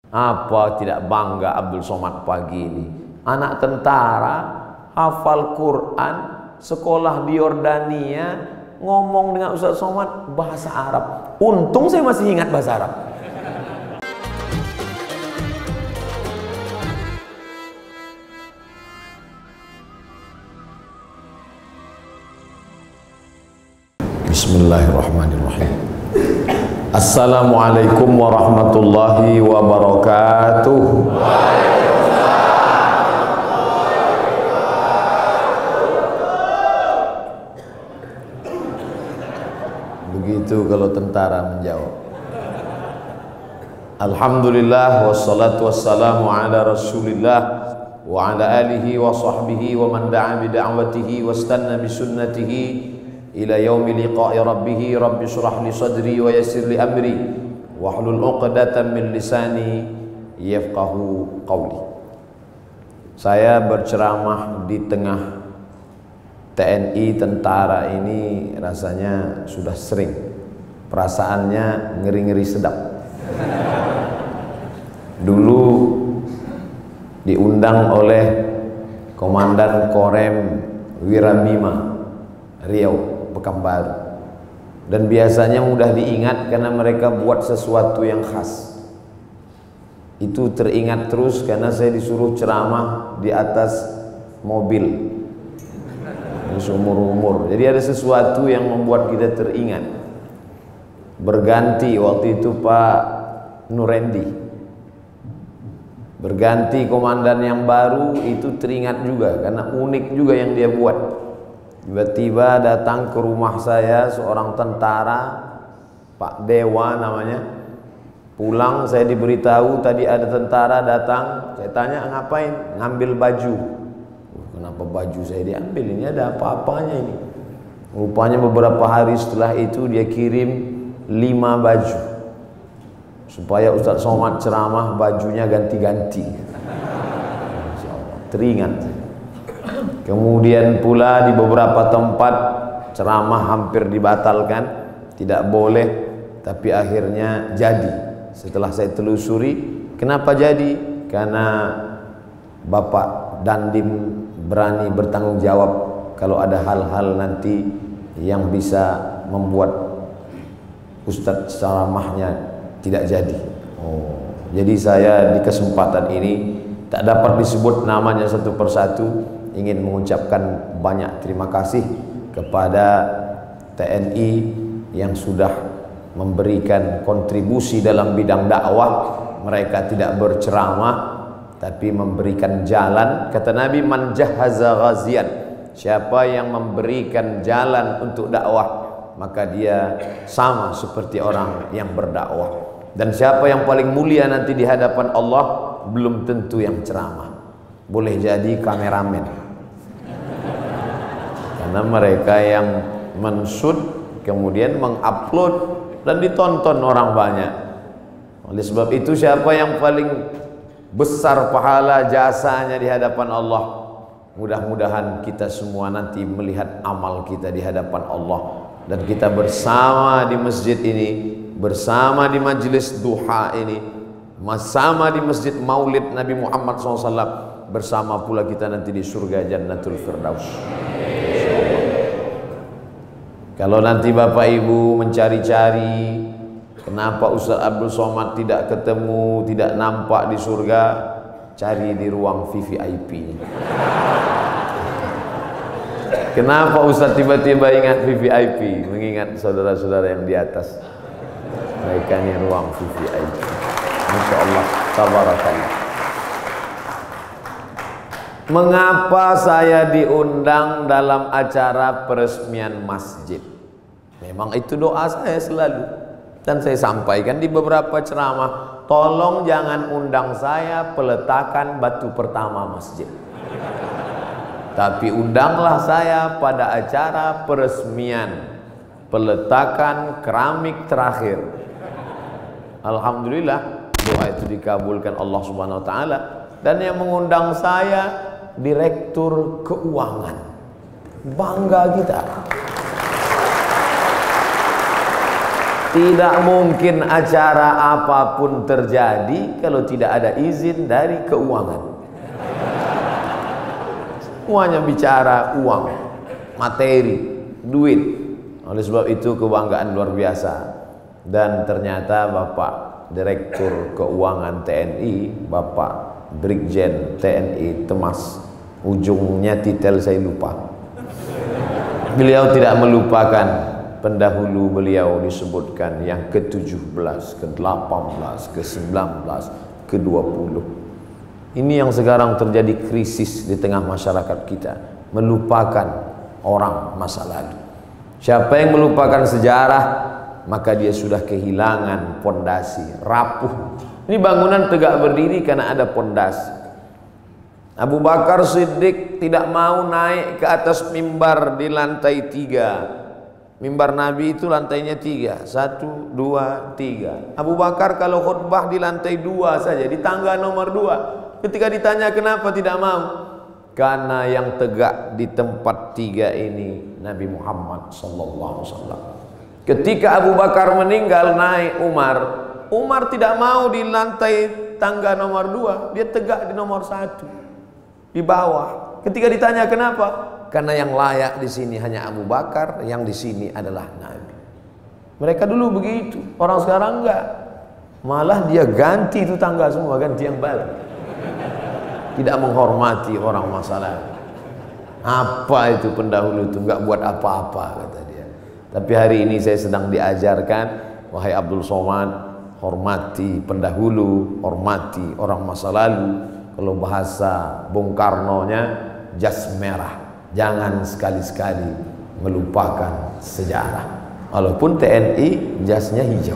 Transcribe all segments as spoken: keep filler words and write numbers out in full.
Apa tidak bangga Abdul Somad pagi ini? Anak tentara, hafal Quran, sekolah di Yordania, ngomong dengan Ustaz Somad bahasa Arab. Untung saya masih ingat bahasa Arab. Bismillahirrahmanirrahim. Assalamualaikum warahmatullahi wabarakatuh. Begitu kalau tentara menjawab. Alhamdulillah wassalatu wassalamu ala Rasulillah wa ala alihi wa sahbihi wa man da'a bi da'watihi wastanna bi sunnatihi ila yaumi liqa'i rabbih. Rabbi shrah li sadri wa yassir li amri wahlul 'uqdatam min lisani yafqahu qawli. Saya berceramah di tengah T N I tentara ini rasanya sudah sering. Perasaannya ngeri-ngeri sedap. Dulu diundang oleh Komandan Korem Wirabima Riau Pekanbaru, dan biasanya mudah diingat karena mereka buat sesuatu yang khas. Itu teringat terus karena saya disuruh ceramah di atas mobil seumur-umur. Jadi ada sesuatu yang membuat kita teringat. Berganti waktu itu Pak Nurendi, berganti komandan yang baru, itu teringat juga karena unik juga yang dia buat. Tiba-tiba datang ke rumah saya seorang tentara, Pak Dewa namanya. Pulang saya diberitahu tadi ada tentara datang. Saya tanya ngapain? Ngambil baju. Kenapa baju saya diambil? Ini ada apa-apanya ini? Rupanya beberapa hari setelah itu dia kirim lima baju supaya Ustaz Somad ceramah bajunya ganti-ganti. Teringat. Kemudian pula di beberapa tempat ceramah hampir dibatalkan, tidak boleh, tapi akhirnya jadi. Setelah saya telusuri, kenapa jadi? Karena Bapak Dandim berani bertanggung jawab kalau ada hal-hal nanti yang bisa membuat Ustadz ceramahnya tidak jadi. Oh, jadi saya di kesempatan ini tak dapat disebut namanya satu persatu, ingin mengucapkan banyak terima kasih kepada T N I yang sudah memberikan kontribusi dalam bidang dakwah. Mereka tidak berceramah tapi memberikan jalan. Kata Nabi, man jahaza ghazian, siapa yang memberikan jalan untuk dakwah maka dia sama seperti orang yang berdakwah. Dan siapa yang paling mulia nanti di hadapan Allah belum tentu yang ceramah, boleh jadi kameramen. Karena mereka yang menshoot kemudian mengupload dan ditonton orang banyak. Oleh sebab itu siapa yang paling besar pahala jasanya di hadapan Allah? Mudah-mudahan kita semua nanti melihat amal kita di hadapan Allah, dan kita bersama di masjid ini, bersama di majelis duha ini, bersama di masjid Maulid Nabi Muhammad shallallahu alaihi wasallam, bersama pula kita nanti di surga Jannatul Firdaus. Kalau nanti Bapak Ibu mencari-cari kenapa Ustaz Abdul Somad tidak ketemu, tidak nampak di surga, cari di ruang V V I P. Kenapa Ustaz tiba-tiba ingat V V I P? Mengingat saudara-saudara yang di atas. Mereka ini ruang V V I P. Masya Allah, tabarakallah. Mengapa saya diundang dalam acara peresmian masjid? Memang itu doa saya selalu, dan saya sampaikan di beberapa ceramah. Tolong jangan undang saya peletakan batu pertama masjid, tapi undanglah saya pada acara peresmian peletakan keramik terakhir. Alhamdulillah doa itu dikabulkan Allah Subhanahu wa taala, dan yang mengundang saya Direktur Keuangan. Bangga kita. Tidak mungkin acara apapun terjadi kalau tidak ada izin dari keuangan. Semuanya bicara uang, materi, duit. Oleh sebab itu kebanggaan luar biasa. Dan ternyata Bapak Direktur Keuangan T N I, Bapak Brigjen T N I Temas, ujungnya titel saya lupa. Beliau tidak melupakan pendahulu beliau disebutkan yang ke tujuh belas, ke delapan belas, ke sembilan belas, ke dua puluh. Ini yang sekarang terjadi krisis di tengah masyarakat kita, melupakan orang masa lalu. Siapa yang melupakan sejarah, maka dia sudah kehilangan pondasi, rapuh. Ini bangunan tegak berdiri karena ada pondasi. Abu Bakar Siddiq tidak mau naik ke atas mimbar di lantai tiga. Mimbar Nabi itu lantainya tiga, satu, dua, tiga. Abu Bakar kalau khutbah di lantai dua saja, di tangga nomor dua. Ketika ditanya kenapa tidak mau, karena yang tegak di tempat tiga ini Nabi Muhammad sallallahu alaihi wasallam. Ketika Abu Bakar meninggal, naik Umar. Umar tidak mau di lantai tangga nomor dua, dia tegak di nomor satu, di bawah. Ketika ditanya kenapa, karena yang layak di sini hanya Abu Bakar, yang di sini adalah Nabi. Mereka dulu begitu, orang sekarang enggak. Malah dia ganti itu tangga semua, ganti yang baru. Tidak menghormati orang masa lalu. Apa itu pendahulu itu, enggak buat apa-apa kata dia. Tapi hari ini saya sedang diajarkan, wahai Abdul Somad, hormati pendahulu, hormati orang masa lalu. Kalau bahasa Bung Karno-nya, jas merah. Jangan sekali-sekali melupakan sejarah. Walaupun T N I jasnya hijau.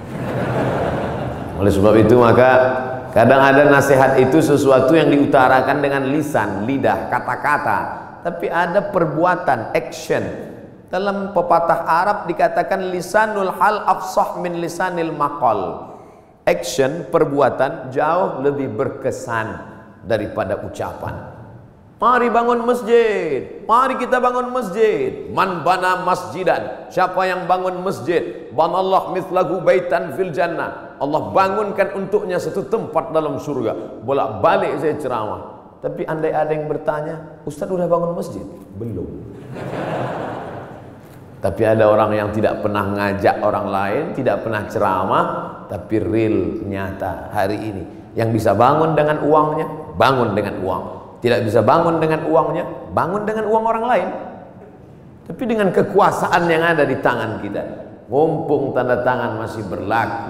Oleh sebab itu maka kadang ada nasihat itu sesuatu yang diutarakan dengan lisan, lidah, kata-kata, tapi ada perbuatan, action. Dalam pepatah Arab dikatakan lisanul hal afsah min lisanil maqal. Action, perbuatan jauh lebih berkesan daripada ucapan. Mari bangun masjid, mari kita bangun masjid. Man bana masjidan, siapa yang bangun masjid, banallah mithlahu baitan fil jannah, Allah bangunkan untuknya satu tempat dalam surga. Bolak-balik saya ceramah, tapi andai ada yang bertanya, Ustaz udah bangun masjid? Belum. Tapi ada orang yang tidak pernah ngajak orang lain, tidak pernah ceramah, tapi real, nyata hari ini. Yang bisa bangun dengan uangnya, bangun dengan uang. Tidak bisa bangun dengan uangnya, bangun dengan uang orang lain. Tapi dengan kekuasaan yang ada di tangan kita, mumpung tanda tangan masih berlaku,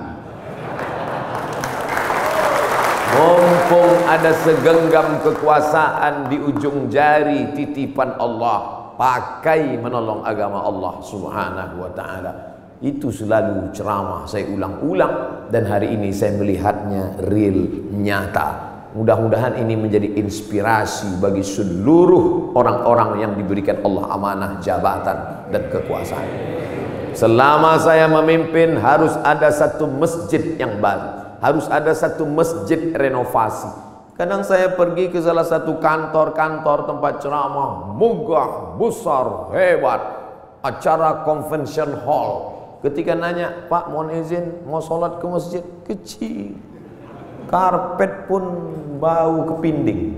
mumpung ada segenggam kekuasaan di ujung jari titipan Allah, pakai menolong agama Allah subhanahu wa ta'ala. Itu selalu ceramah saya ulang-ulang, dan hari ini saya melihatnya real, nyata. Mudah-mudahan ini menjadi inspirasi bagi seluruh orang-orang yang diberikan Allah amanah jabatan dan kekuasaan. Selama saya memimpin harus ada satu masjid yang baru, harus ada satu masjid renovasi. Kadang saya pergi ke salah satu kantor-kantor tempat ceramah, megah, besar, hebat, acara convention hall. Ketika nanya, Pak mohon izin mau sholat ke masjid, kecil, karpet pun bau kepinding.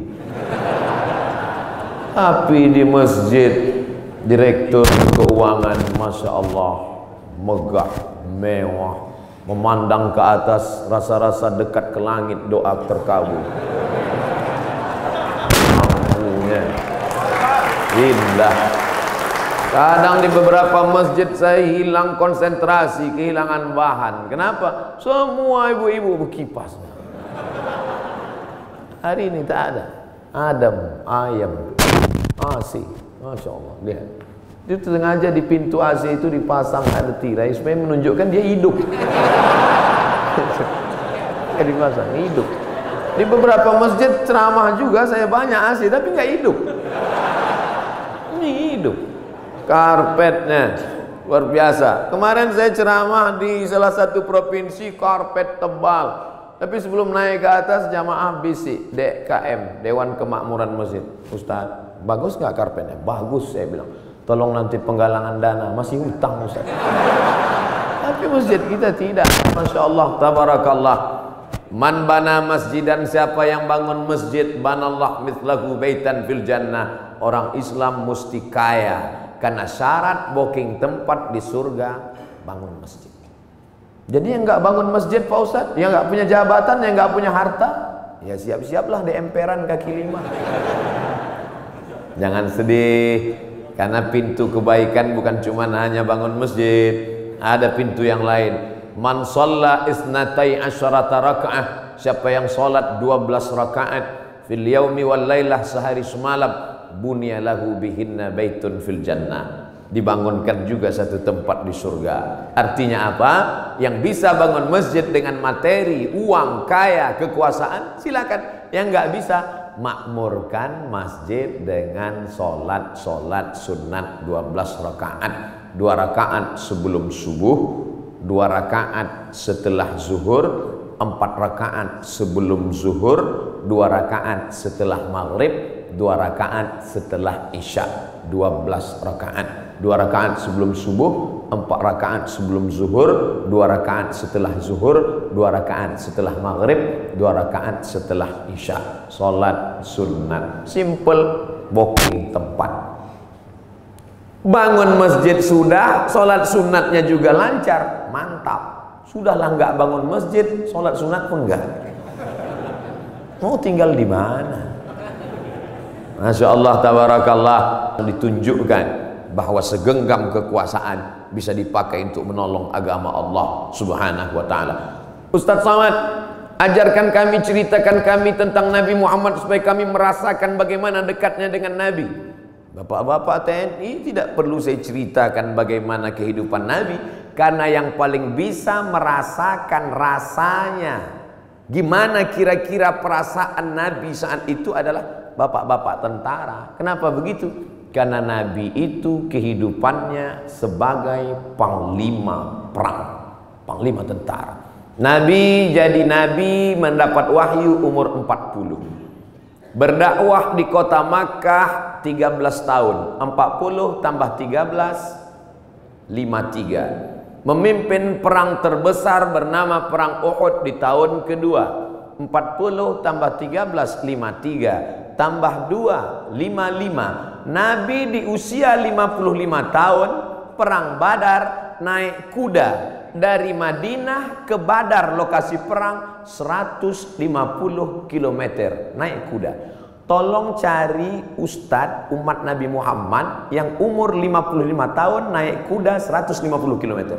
Tapi di masjid direktur keuangan, masya Allah, megah, mewah, memandang ke atas, rasa-rasa dekat ke langit, doa terkabul. Mampunya indah. Kadang di beberapa masjid saya hilang konsentrasi, kehilangan bahan. Kenapa? Semua ibu-ibu berkipas. Hari ini tak ada. Adam, ayam, A C. Masya Allah, lihat. Dia sengaja di pintu A C itu dipasang ada tirai supaya menunjukkan dia hidup. Dia dipasang, hidup. Di beberapa masjid ceramah juga saya banyak A C, tapi nggak hidup. Ini hidup. Karpetnya luar biasa. Kemarin saya ceramah di salah satu provinsi, karpet tebal. Tapi sebelum naik ke atas, jamaah bisik, D K M, Dewan Kemakmuran Masjid. Ustaz, bagus nggak karpetnya? Bagus, saya bilang. Tolong nanti penggalangan dana, masih hutang Ustaz. Tapi masjid kita tidak. Masya Allah, tabarakallah. Man bana masjidan, siapa yang bangun masjid, banallah mithlahu baitan fil jannah. Orang Islam mesti kaya, karena syarat booking tempat di surga bangun masjid. Jadi yang nggak bangun masjid Pak Ustadz, yang nggak punya jabatan, yang nggak punya harta, ya siap-siaplah di emperan kaki lima. Jangan sedih, karena pintu kebaikan bukan cuma hanya bangun masjid, ada pintu yang lain. Man shalla isnatai asyarata raka'ah, siapa yang sholat dua belas rakaat fil yaumi wal lailah, sehari semalam, bunya lahu bihinna baitun fil jannah, dibangunkan juga satu tempat di surga. Artinya apa? Yang bisa bangun masjid dengan materi, uang, kaya, kekuasaan, silakan. Yang nggak bisa, makmurkan masjid dengan sholat-sholat sunat dua belas rakaat. Dua rakaat sebelum subuh, dua rakaat setelah zuhur, empat rakaat sebelum zuhur, dua rakaat setelah maghrib, dua rakaat setelah isya. Dua belas rakaat. Dua rakaat sebelum subuh, empat rakaat sebelum zuhur, dua rakaat setelah zuhur, dua rakaat setelah maghrib, dua rakaat setelah isya. Salat sunat, simple, booking tempat. Bangun masjid sudah, salat sunatnya juga lancar, mantap. Sudahlah nggak bangun masjid, salat sunat pun enggak. Mau tinggal di mana? Masya Allah, tabarakallah. Ditunjukkan bahwa segenggam kekuasaan bisa dipakai untuk menolong agama Allah subhanahu wa ta'ala. Ustaz Samad, ajarkan kami, ceritakan kami tentang Nabi Muhammad supaya kami merasakan bagaimana dekatnya dengan Nabi. Bapak-bapak T N I, tidak perlu saya ceritakan bagaimana kehidupan Nabi, karena yang paling bisa merasakan rasanya, gimana kira-kira perasaan Nabi saat itu adalah bapak-bapak tentara. Kenapa begitu? Karena Nabi itu kehidupannya sebagai panglima perang, panglima tentara. Nabi jadi Nabi mendapat wahyu umur empat puluh. Berdakwah di kota Makkah tiga belas tahun. Empat puluh tambah tiga belas, lima puluh tiga. Memimpin perang terbesar bernama Perang Uhud di tahun kedua. Empat puluh tambah tiga belas, lima puluh tiga. Tambah dua, lima puluh lima. Nabi di usia lima puluh lima tahun, Perang Badar, naik kuda dari Madinah ke Badar, lokasi perang seratus lima puluh kilometer, naik kuda. Tolong cari ustadz umat Nabi Muhammad yang umur lima puluh lima tahun naik kuda seratus lima puluh kilometer.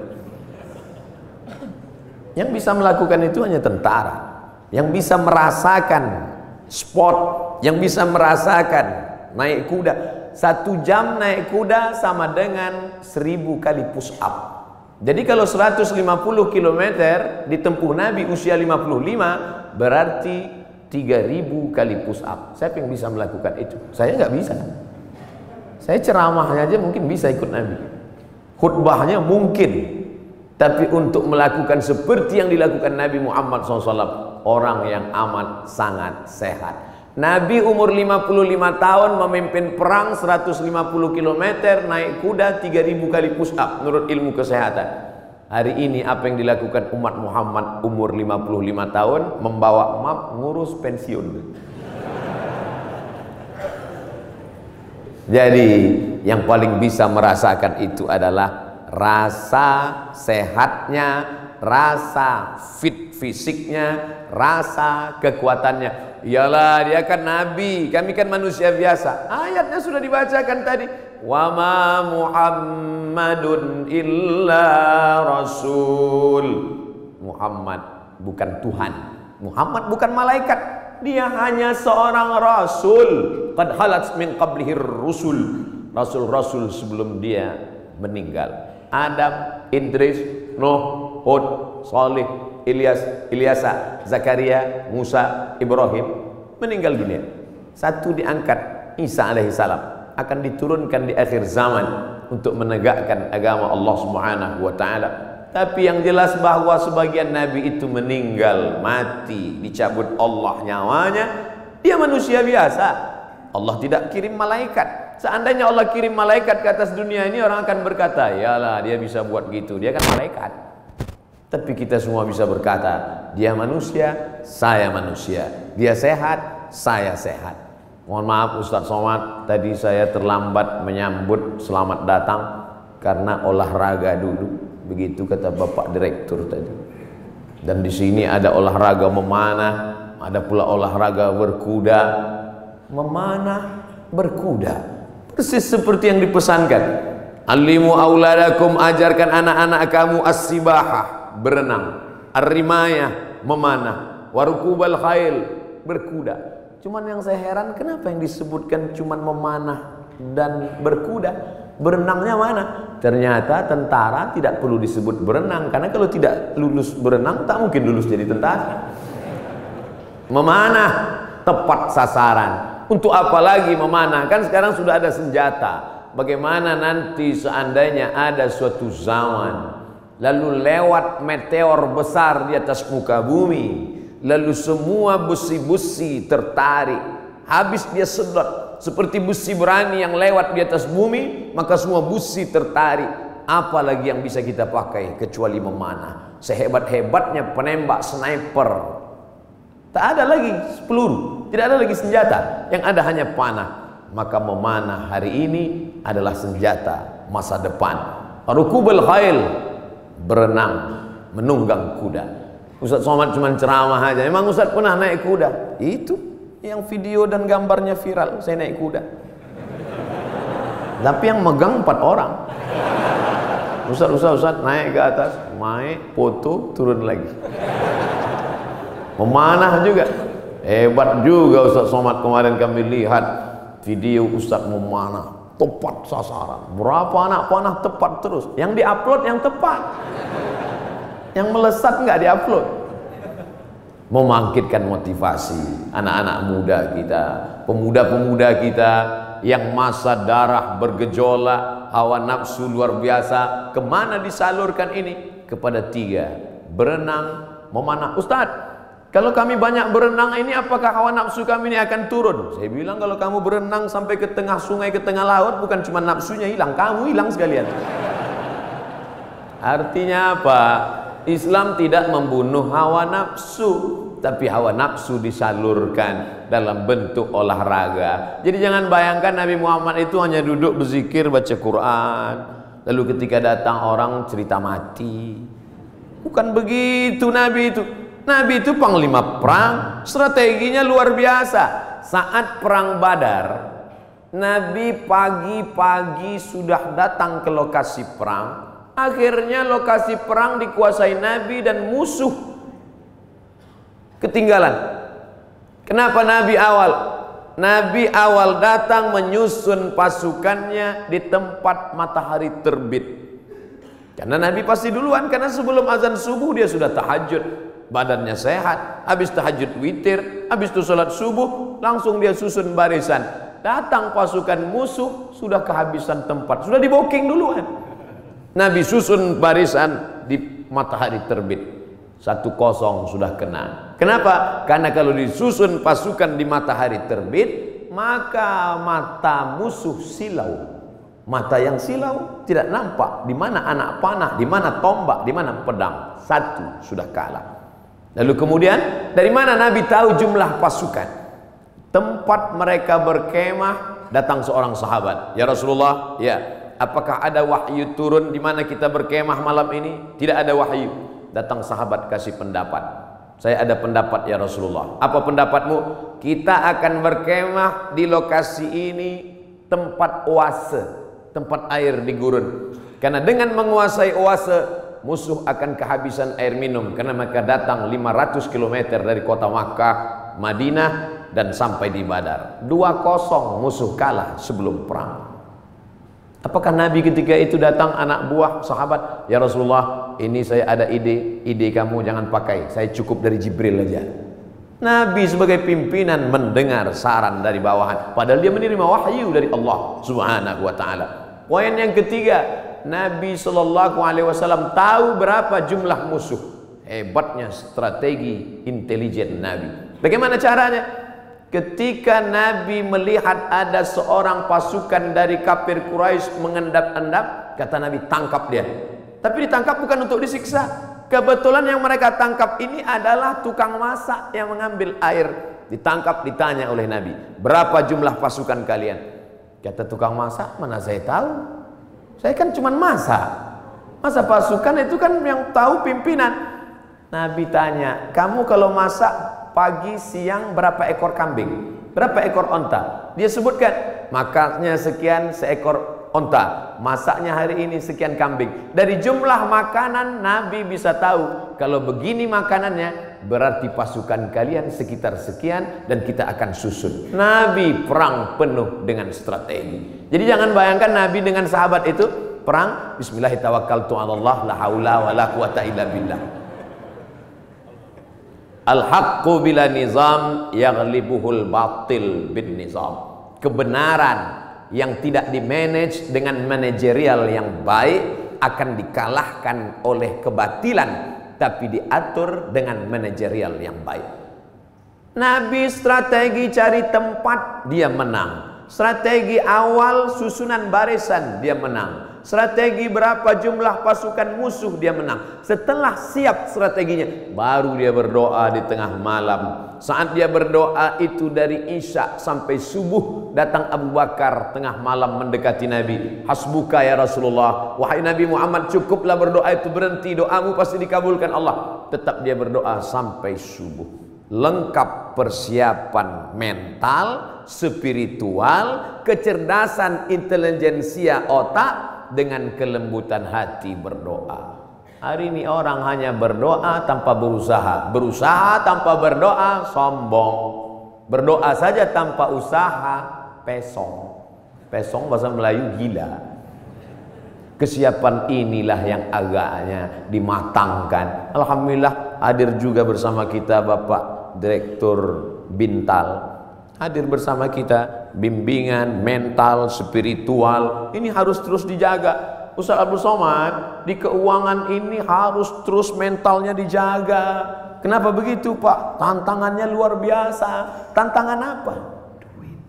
Yang bisa melakukan itu hanya tentara, yang bisa merasakan sport, yang bisa merasakan naik kuda. Satu jam naik kuda sama dengan seribu kali push up. Jadi kalau seratus lima puluh kilometer ditempuh Nabi usia lima puluh lima, berarti tiga ribu kali push up. Siapa yang bisa melakukan itu? Saya nggak bisa. Saya ceramahnya aja mungkin bisa ikut Nabi, khutbahnya mungkin, tapi untuk melakukan seperti yang dilakukan Nabi Muhammad shallallahu alaihi wasallam, orang yang amat sangat sehat. Nabi umur lima puluh lima tahun memimpin perang seratus lima puluh kilometer, naik kuda tiga ribu kali push up menurut ilmu kesehatan. Hari ini apa yang dilakukan umat Muhammad umur lima puluh lima tahun? Membawa map ngurus pensiun. Jadi yang paling bisa merasakan itu adalah rasa sehatnya, rasa fit fisiknya, rasa kekuatannya. Iyalah, dia kan Nabi, kami kan manusia biasa. Ayatnya sudah dibacakan tadi. Wa ma Muhammadun illa rasul. Muhammad bukan Tuhan, Muhammad bukan malaikat, dia hanya seorang rasul. Qad halat min qablihi rusul. Rasul-rasul sebelum dia meninggal. Adam, Idris, Nuh, Hud, Salih, Ilyas, Ilyasa, Zakaria, Musa, Ibrahim meninggal dunia. Satu diangkat, Isa alaihissalam akan diturunkan di akhir zaman untuk menegakkan agama Allah Subhanahu wa taala. Tapi yang jelas bahwa sebagian nabi itu meninggal, mati, dicabut Allah nyawanya. Dia manusia biasa. Allah tidak kirim malaikat. Seandainya Allah kirim malaikat ke atas dunia ini, orang akan berkata, yalah dia bisa buat gitu, dia kan malaikat. Tapi kita semua bisa berkata, dia manusia, saya manusia. Dia sehat, saya sehat. Mohon maaf Ustadz Somad, tadi saya terlambat menyambut selamat datang karena olahraga dulu. Begitu kata Bapak Direktur tadi. Dan di sini ada olahraga memanah, ada pula olahraga berkuda. Memanah, berkuda, persis seperti yang dipesankan. Alimu auladakum, ajarkan anak-anak kamu as-sibahah, berenang, ar-rimayah, memanah, warukubal khail, berkuda. Cuman yang saya heran, kenapa yang disebutkan cuman memanah dan berkuda? Berenangnya mana? Ternyata tentara tidak perlu disebut berenang, karena kalau tidak lulus berenang tak mungkin lulus jadi tentara. Memanah, tepat sasaran. Untuk apa lagi memanah? Kan sekarang sudah ada senjata. Bagaimana nanti seandainya ada suatu zaman lalu lewat meteor besar di atas muka bumi, lalu semua besi-besi tertarik, habis dia sedot seperti besi berani yang lewat di atas bumi, maka semua besi tertarik. Apalagi yang bisa kita pakai kecuali memanah? Sehebat-hebatnya penembak sniper, tak ada lagi peluru, tidak ada lagi senjata, yang ada hanya panah. Maka memanah hari ini adalah senjata masa depan. Rukubul khail, berenang, menunggang kuda. Ustadz Somad cuma ceramah aja. Emang Ustadz pernah naik kuda? Itu yang video dan gambarnya viral, saya naik kuda. Tapi yang megang empat orang. Ustadz, Ustadz, Ustadz naik ke atas, naik, foto, turun lagi. Memanah juga. Hebat juga Ustadz Somad, kemarin kami lihat video Ustadz memanah, tepat sasaran. Berapa anak panah tepat terus. Yang diupload yang tepat, yang melesat nggak diupload. Membangkitkan motivasi anak-anak muda kita, pemuda-pemuda kita yang masa darah bergejolak, hawa nafsu luar biasa. Kemana disalurkan ini? Kepada tiga: berenang, memanah. Ustadz, kalau kami banyak berenang ini, apakah hawa nafsu kami ini akan turun? Saya bilang, kalau kamu berenang sampai ke tengah sungai, ke tengah laut, bukan cuma nafsunya hilang, kamu hilang sekalian. Artinya apa? Islam tidak membunuh hawa nafsu, tapi hawa nafsu disalurkan dalam bentuk olahraga. Jadi jangan bayangkan Nabi Muhammad itu hanya duduk berzikir, baca Quran, lalu ketika datang orang cerita mati. Bukan begitu Nabi itu. Nabi itu panglima perang, strateginya luar biasa. Saat perang Badar, Nabi pagi-pagi sudah datang ke lokasi perang. Akhirnya lokasi perang dikuasai Nabi dan musuh ketinggalan. Kenapa Nabi awal? Nabi awal datang menyusun pasukannya di tempat matahari terbit. Karena Nabi pasti duluan, karena sebelum azan subuh dia sudah tahajud. Badannya sehat, habis tahajud witir, habis itu sholat subuh, langsung dia susun barisan. Datang pasukan musuh, sudah kehabisan tempat, sudah di booking duluan. Nabi susun barisan di matahari terbit. Satu kosong sudah kena. Kenapa? Karena kalau disusun pasukan di matahari terbit, maka mata musuh silau. Mata yang silau tidak nampak di mana anak panah, di mana tombak, di mana pedang. Satu sudah kalah. Lalu kemudian dari mana Nabi tahu jumlah pasukan? Tempat mereka berkemah, datang seorang sahabat. Ya Rasulullah, ya, apakah ada wahyu turun di mana kita berkemah malam ini? Tidak ada wahyu. Datang sahabat kasih pendapat. Saya ada pendapat ya Rasulullah. Apa pendapatmu? Kita akan berkemah di lokasi ini, tempat oase, tempat air di gurun. Karena dengan menguasai oase, musuh akan kehabisan air minum, karena mereka datang lima ratus kilometer dari kota Makkah, Madinah, dan sampai di Badar. Dua kosong musuh kalah sebelum perang. Apakah Nabi ketika itu datang anak buah sahabat, ya Rasulullah, ini saya ada ide, ide kamu jangan pakai, saya cukup dari Jibril aja. Nabi sebagai pimpinan mendengar saran dari bawahan, padahal dia menerima wahyu dari Allah Subhanahu wa taala. Poin yang ketiga, Nabi Shallallahu Alaihi Wasallam tahu berapa jumlah musuh. Hebatnya strategi intelijen Nabi. Bagaimana caranya? Ketika Nabi melihat ada seorang pasukan dari kafir Quraisy mengendap-endap, kata Nabi, tangkap dia. Tapi ditangkap bukan untuk disiksa, Kebetulan yang mereka tangkap ini adalah tukang masak yang mengambil air. Ditangkap, ditanya oleh Nabi, berapa jumlah pasukan kalian? Kata tukang masak, mana saya tahu, saya kan cuma masak. Masa pasukan itu kan yang tahu pimpinan. Nabi tanya, kamu kalau masak pagi siang berapa ekor kambing, berapa ekor onta? Dia sebutkan, makannya sekian seekor onta, masaknya hari ini sekian kambing. Dari jumlah makanan Nabi bisa tahu, kalau begini makanannya berarti pasukan kalian sekitar sekian dan kita akan susun. Nabi perang penuh dengan strategi. Jadi jangan bayangkan Nabi dengan sahabat itu perang bismillahirrahmanirrahim, la haula wala quwata illa billah. Al-haqqu bila nizam yaghlibuhul batil bin nizam. Kebenaran yang tidak dimanage dengan manajerial yang baik akan dikalahkan oleh kebatilan, tapi diatur dengan manajerial yang baik. Nabi strategi cari tempat, dia menang. Strategi awal susunan barisan, dia menang. Strategi berapa jumlah pasukan musuh, dia menang. Setelah siap strateginya, baru dia berdoa di tengah malam. Saat dia berdoa itu dari Isya sampai subuh, datang Abu Bakar tengah malam mendekati Nabi. Hasbuka ya Rasulullah, wahai Nabi Muhammad, cukuplah berdoa itu, berhenti, doamu pasti dikabulkan Allah. Tetap dia berdoa sampai subuh. Lengkap persiapan mental, spiritual, kecerdasan intelijensia otak, dengan kelembutan hati berdoa. Hari ini orang hanya berdoa tanpa berusaha, berusaha tanpa berdoa sombong, berdoa saja tanpa usaha pesong. Pesong bahasa Melayu gila. Kesiapan inilah yang agaknya dimatangkan. Alhamdulillah hadir juga bersama kita Bapak Direktur Bintal, hadir bersama kita. Bimbingan mental, spiritual ini harus terus dijaga. Ustaz Abdul Somad, di keuangan ini harus terus mentalnya dijaga. Kenapa begitu Pak? Tantangannya luar biasa. Tantangan apa? Duit.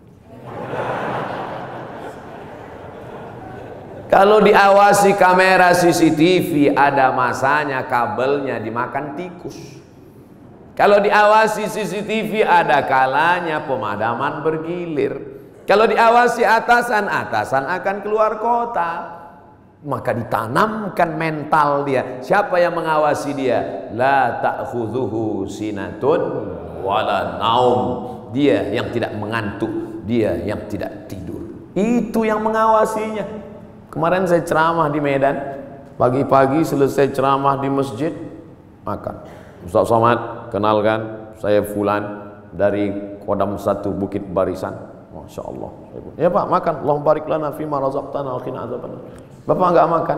Kalau diawasi kamera C C T V, ada masanya kabelnya dimakan tikus. Kalau diawasi C C T V, ada kalanya pemadaman bergilir. Kalau diawasi atasan, atasan akan keluar kota. Maka ditanamkan mental dia. Siapa yang mengawasi dia? La ta'khudhuhu sinatun wala naum. Dia yang tidak mengantuk, dia yang tidak tidur. Itu yang mengawasinya. Kemarin saya ceramah di Medan, pagi-pagi selesai ceramah di masjid, makan. Ustaz Somad, kenalkan, saya Fulan dari Kodam satu Bukit Barisan. Masya Allah. Ya Pak, makan. Allahumma barik lana fima razaqtana wa qina azabannar. Bapak enggak makan.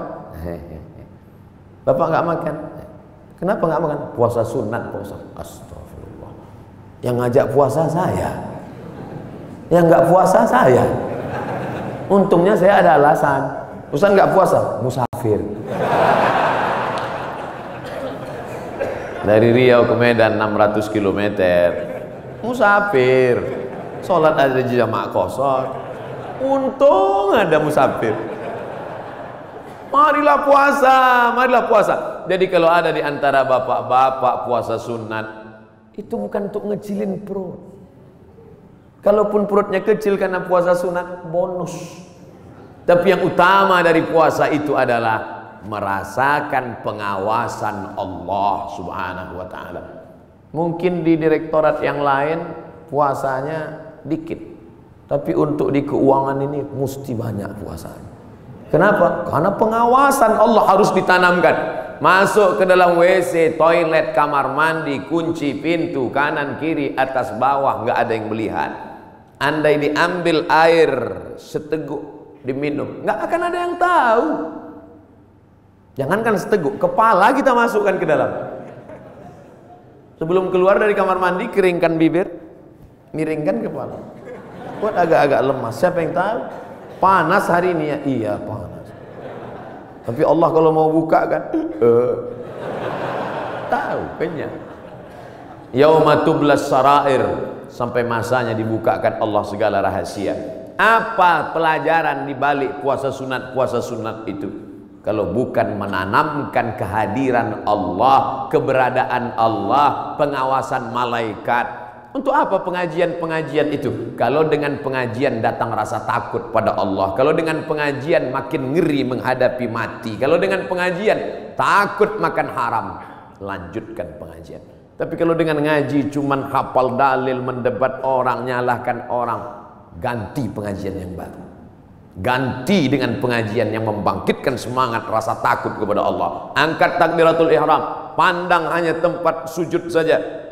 Bapak enggak makan. Kenapa enggak makan? Puasa sunat, puasa. Astagfirullah. Yang ngajak puasa saya. Yang enggak puasa saya. Untungnya saya ada alasan. Ustaz enggak puasa, musafir. Dari Riau ke Medan enam ratus kilometer. Musafir. Sholat ada jamaah kosong. Untung ada musafir. Marilah puasa, marilah puasa. Jadi kalau ada di antara bapak-bapak puasa sunat, itu bukan untuk ngecilin perut. Kalaupun perutnya kecil karena puasa sunat, bonus. Tapi yang utama dari puasa itu adalah merasakan pengawasan Allah Subhanahu wa ta'ala. Mungkin di direktorat yang lain puasanya dikit, tapi untuk di keuangan ini mesti banyak puasanya. Kenapa? Karena pengawasan Allah harus ditanamkan. Masuk ke dalam W C, toilet, kamar mandi, kunci pintu kanan kiri atas bawah, nggak ada yang melihat. Andai diambil air seteguk diminum, nggak akan ada yang tahu. Jangankan seteguk, kepala kita masukkan ke dalam. Sebelum keluar dari kamar mandi, keringkan bibir, miringkan kepala. Buat agak-agak lemas. Siapa yang tahu? Panas hari ini ya? Iya panas. Tapi Allah kalau mau buka kan, uh, tahu kenyang. Yauma tublas sarair, sampai masanya dibukakan Allah segala rahasia. Apa pelajaran di balik puasa sunat puasa sunat itu? kalau bukan menanamkan kehadiran Allah, keberadaan Allah, pengawasan malaikat. Untuk apa pengajian-pengajian itu? Kalau dengan pengajian datang rasa takut pada Allah, kalau dengan pengajian makin ngeri menghadapi mati, kalau dengan pengajian takut makan haram, lanjutkan pengajian. Tapi kalau dengan ngaji cuman hafal dalil, mendebat orang, nyalahkan orang, ganti pengajian yang baru. Ganti dengan pengajian yang membangkitkan semangat rasa takut kepada Allah. Angkat takbiratul ihram, pandang hanya tempat sujud saja.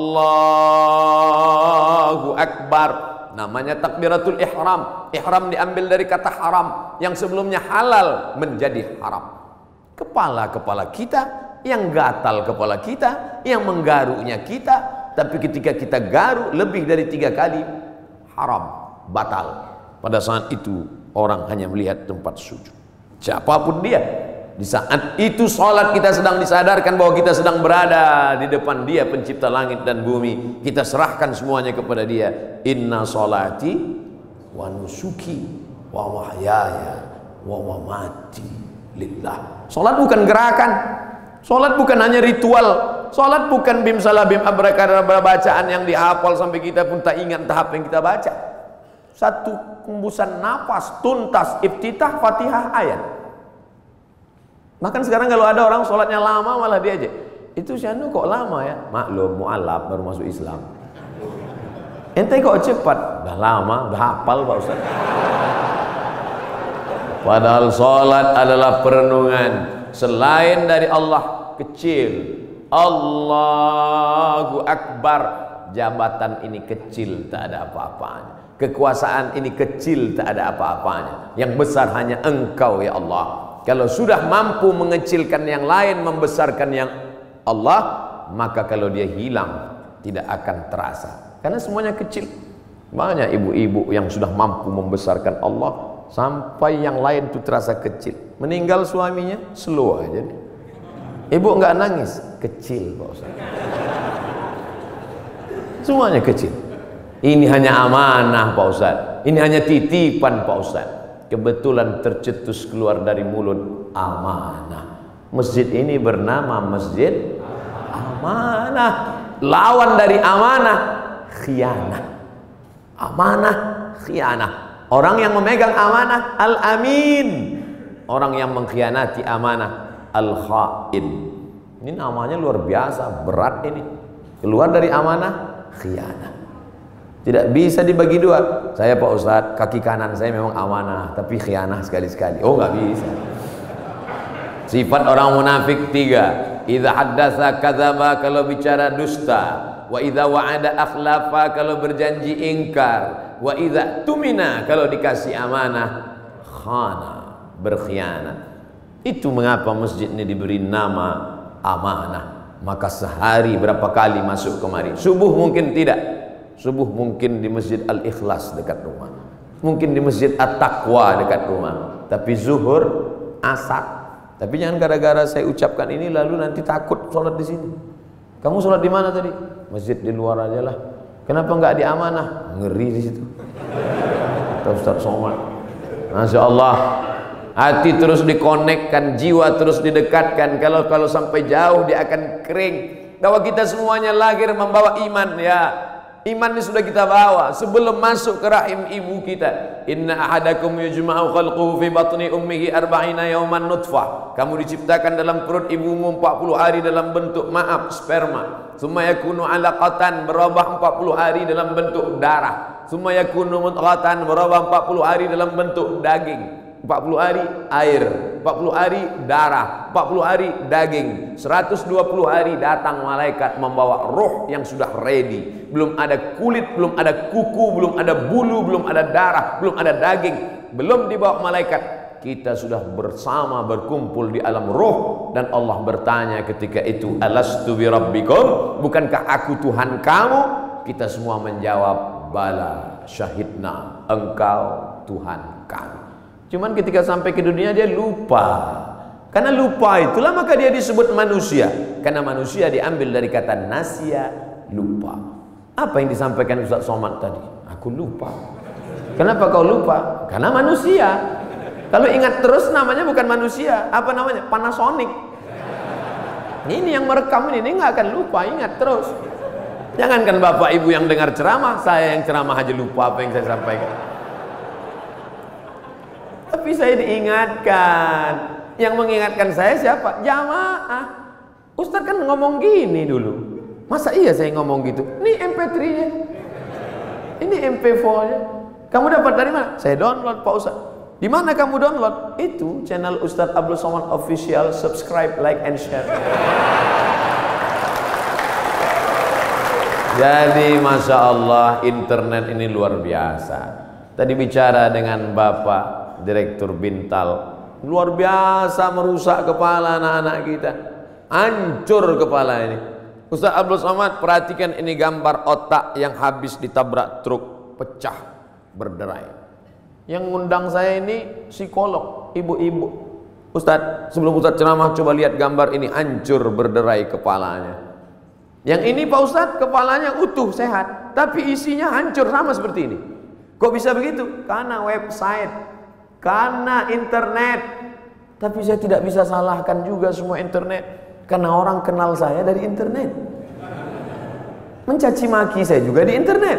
Allahu Akbar. Namanya takbiratul ihram. Ihram diambil dari kata haram, yang sebelumnya halal menjadi haram. Kepala-kepala kita, yang gatal kepala kita, yang menggaruknya kita. Tapi ketika kita garuk lebih dari tiga kali, haram, batal. Pada saat itu orang hanya melihat tempat sujud. Siapapun dia, di saat itu sholat kita sedang disadarkan bahwa kita sedang berada di depan Dia pencipta langit dan bumi. Kita serahkan semuanya kepada Dia. Inna sholati wa nusuki wa mahyaya wa mamati lillah. Sholat bukan gerakan, sholat bukan hanya ritual, sholat bukan bim salah bim abrakadabra bacaan yang dihafal sampai kita pun tak ingat tahap yang kita baca. Satu hembusan nafas tuntas, iftitah, fatihah, ayat. Bahkan sekarang kalau ada orang sholatnya lama malah diajak, itu si anu kok lama ya? Maklum mu'alaf baru masuk Islam. Ente kok cepat? Udah lama, udah hafal Pak Ustaz. Padahal sholat adalah perenungan. Selain dari Allah kecil, Allahu Akbar. Jabatan ini kecil, tak ada apa-apanya. Kekuasaan ini kecil, tak ada apa-apanya. Yang besar hanya Engkau ya Allah. Kalau sudah mampu mengecilkan yang lain, membesarkan yang Allah, maka kalau dia hilang tidak akan terasa, karena semuanya kecil. Banyak ibu-ibu yang sudah mampu membesarkan Allah sampai yang lain itu terasa kecil. Meninggal suaminya, slow aja nih. Ibu enggak nangis, kecil Pak Ustaz. Semuanya kecil. Ini hanya amanah Pak Ustaz, ini hanya titipan Pak Ustaz. Kebetulan tercetus keluar dari mulut, amanah. Masjid ini bernama Masjid Amanah. Lawan dari amanah, khianah. Amanah, khianah. Orang yang memegang amanah, al-amin. Orang yang mengkhianati amanah, al-khain. Ini namanya luar biasa, berat ini. Keluar dari amanah, khianah. Tidak bisa dibagi dua. Saya Pak Ustadz, kaki kanan saya memang amanah, tapi khianah sekali-sekali. Oh nggak bisa. Sifat orang munafik tiga. Idza haddatsa kadzaba, kalau bicara dusta. Wa idza wa'ada akhlafa, kalau berjanji ingkar. Wa idza tumina, kalau dikasih amanah khana, berkhianat. Itu mengapa masjid ini diberi nama amanah. Maka sehari berapa kali masuk kemari? Subuh mungkin tidak. Subuh mungkin di Masjid Al-Ikhlas dekat rumah, mungkin di Masjid At-Taqwa dekat rumah. Tapi zuhur, asar. Tapi jangan gara-gara saya ucapkan ini lalu nanti takut sholat di sini. Kamu sholat di mana tadi? Masjid di luar aja lah. Kenapa nggak di amanah? Ngeri di situ. Kata Ustaz Somad. Masya Allah. Hati terus dikonekkan, jiwa terus didekatkan. Kalau kalau sampai jauh dia akan kering. Bahwa kita semuanya lahir membawa iman ya. Iman ini sudah kita bawa sebelum masuk ke rahim ibu kita. Inna ahadakum yujma'u khalquhu fi batni ummihi arba'ina yawman nutfah. Kamu diciptakan dalam perut ibumu empat puluh hari dalam bentuk maaf sperma. Summa yakunu 'alaqatan, berubah empat puluh hari dalam bentuk darah. Summa yakunu mudghatan, berubah empat puluh hari dalam bentuk daging. empat puluh hari air, empat puluh hari darah, empat puluh hari daging, seratus dua puluh hari datang malaikat membawa roh yang sudah ready. Belum ada kulit, belum ada kuku, belum ada bulu, belum ada darah, belum ada daging, belum dibawa malaikat. Kita sudah bersama berkumpul di alam roh, dan Allah bertanya ketika itu, alastu bi rabbikum, bukankah aku Tuhan kamu? Kita semua menjawab, bala syahidna, engkau Tuhan kami. Cuman ketika sampai ke dunia dia lupa. Karena lupa itulah maka dia disebut manusia. Karena manusia diambil dari kata nasya, lupa. Apa yang disampaikan Ustaz Somad tadi? Aku lupa. Kenapa kau lupa? Karena manusia. Kalau ingat terus namanya bukan manusia, apa namanya? Panasonic. Ini yang merekam ini, ini nggak akan lupa, ingat terus. Jangankan bapak ibu yang dengar ceramah, saya yang ceramah aja lupa apa yang saya sampaikan. Tapi saya diingatkan. Yang mengingatkan saya siapa? Jamaah. Ustadz kan ngomong gini dulu. Masa iya saya ngomong gitu? Ini M P tiga nya, ini M P empat nya. Kamu dapat dari mana? Saya download Pak Ustadz. Di mana kamu download? Itu channel Ustadz Abdul Somad Official. Subscribe, like, and share. Jadi Masya Allah, internet ini luar biasa. Tadi bicara dengan Bapak Direktur Bintal, luar biasa merusak kepala anak-anak kita. Hancur kepala ini. Ustadz Abdul Somad, perhatikan ini gambar otak yang habis ditabrak truk, pecah, berderai. Yang ngundang saya ini psikolog, ibu-ibu. Ustadz, sebelum Ustadz ceramah coba lihat gambar ini, hancur berderai kepalanya. Yang ini Pak Ustadz, kepalanya utuh, sehat, tapi isinya hancur sama seperti ini. Kok bisa begitu? Karena website, karena internet. Tapi saya tidak bisa salahkan juga semua internet, karena orang kenal saya dari internet. Mencaci maki saya juga di internet.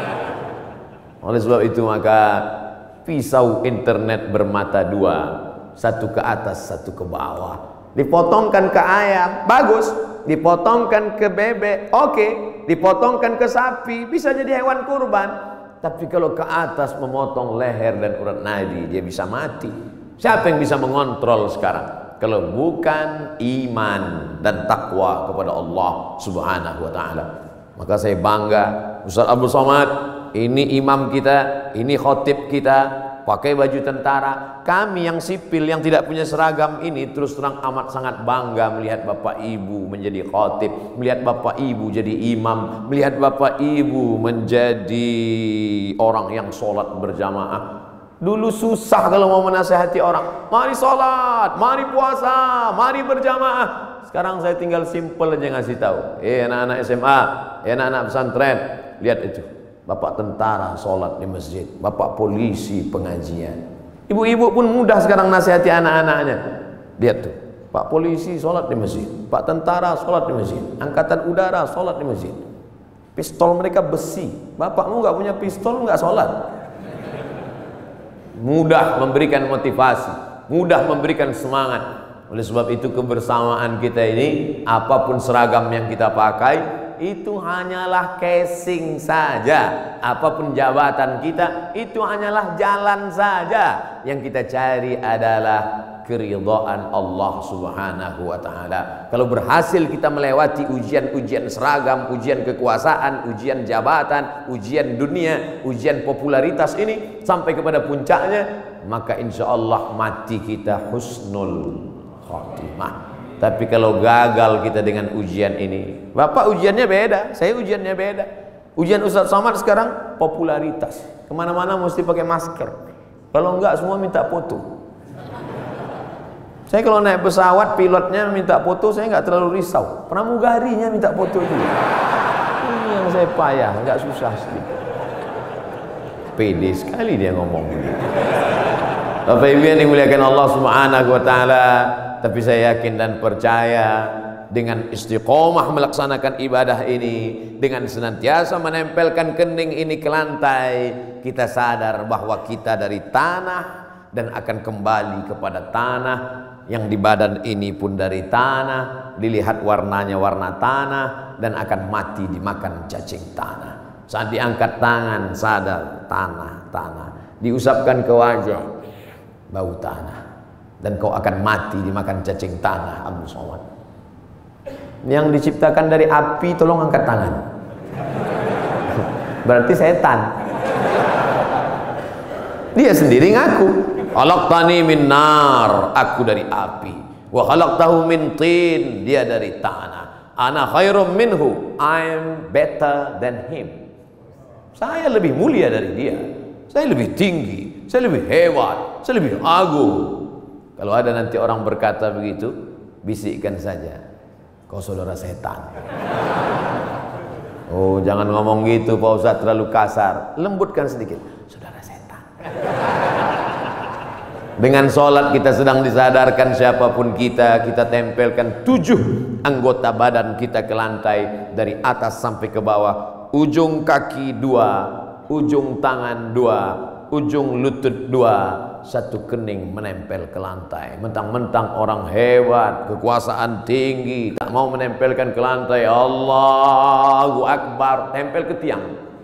Oleh sebab itu maka pisau internet bermata dua, satu ke atas, satu ke bawah. Dipotongkan ke ayam, bagus. Dipotongkan ke bebek, oke. Dipotongkan ke sapi, bisa jadi hewan kurban. Tapi kalau ke atas memotong leher dan urat nadi, dia bisa mati. Siapa yang bisa mengontrol sekarang? Kalau bukan iman dan takwa kepada Allah Subhanahu wa ta'ala. Maka saya bangga, Ustadz Abdul Somad, ini imam kita, ini khotib kita, pakai baju tentara. Kami yang sipil yang tidak punya seragam ini terus terang amat sangat bangga melihat bapak ibu menjadi khotib, melihat bapak ibu jadi imam, melihat bapak ibu menjadi orang yang sholat berjamaah. Dulu susah kalau mau menasehati orang, mari sholat, mari puasa, mari berjamaah. Sekarang saya tinggal simpel aja ngasih tahu, eh anak-anak S M A, eh anak-anak pesantren, lihat itu, bapak tentara sholat di masjid, bapak polisi pengajian. Ibu-ibu pun mudah sekarang nasihati anak-anaknya. Lihat tuh, pak polisi sholat di masjid, pak tentara sholat di masjid, angkatan udara sholat di masjid. Pistol mereka besi, bapakmu nggak punya pistol nggak sholat. Mudah memberikan motivasi, mudah memberikan semangat. Oleh sebab itu kebersamaan kita ini, apapun seragam yang kita pakai, itu hanyalah casing saja. Apapun jabatan kita, itu hanyalah jalan saja. Yang kita cari adalah keridhaan Allah Subhanahu wa ta'ala. Kalau berhasil kita melewati ujian-ujian seragam, ujian kekuasaan, ujian jabatan, ujian dunia, ujian popularitas ini sampai kepada puncaknya, maka insya Allah mati kita husnul khatimah. Tapi kalau gagal kita dengan ujian ini, bapak ujiannya beda, saya ujiannya beda. Ujian Ustadz Somad sekarang popularitas, kemana-mana mesti pakai masker. Kalau enggak semua minta foto. Saya kalau naik pesawat pilotnya minta foto, saya nggak terlalu risau. Pramugarinya minta foto juga. Ini yang saya payah, nggak susah sedikit. Pede sekali dia ngomong begitu. Bapak Ibu yang dimuliakan Allah Subhanahu wa ta'ala, tapi saya yakin dan percaya dengan istiqomah melaksanakan ibadah ini, dengan senantiasa menempelkan kening ini ke lantai, kita sadar bahwa kita dari tanah dan akan kembali kepada tanah. Yang di badan ini pun dari tanah, dilihat warnanya warna tanah, dan akan mati dimakan cacing tanah. Saat diangkat tangan sadar tanah, tanah, diusapkan ke wajah bau tanah, dan kau akan mati dimakan cacing tanah. Abdul Somad yang diciptakan dari api, tolong angkat tangan. Berarti setan. Dia sendiri ngaku, khalaqtani min nar, aku dari api, wa khalaqtahu min tin, dia dari tanah, ana khairum minhu, I'm better than him. Saya lebih mulia dari dia, saya lebih tinggi, saya lebih hebat, saya lebih agung. Kalau ada nanti orang berkata begitu, bisikkan saja, kau saudara setan. Oh, jangan ngomong gitu Pak Ustadz, terlalu kasar. Lembutkan sedikit, saudara setan. Dengan sholat kita sedang disadarkan siapapun kita, kita tempelkan tujuh anggota badan kita ke lantai dari atas sampai ke bawah. Ujung kaki dua, ujung tangan dua, ujung lutut dua, satu kening menempel ke lantai. Mentang-mentang orang hebat, kekuasaan tinggi, tak mau menempelkan ke lantai. Allahu Akbar, tempel ke tiang.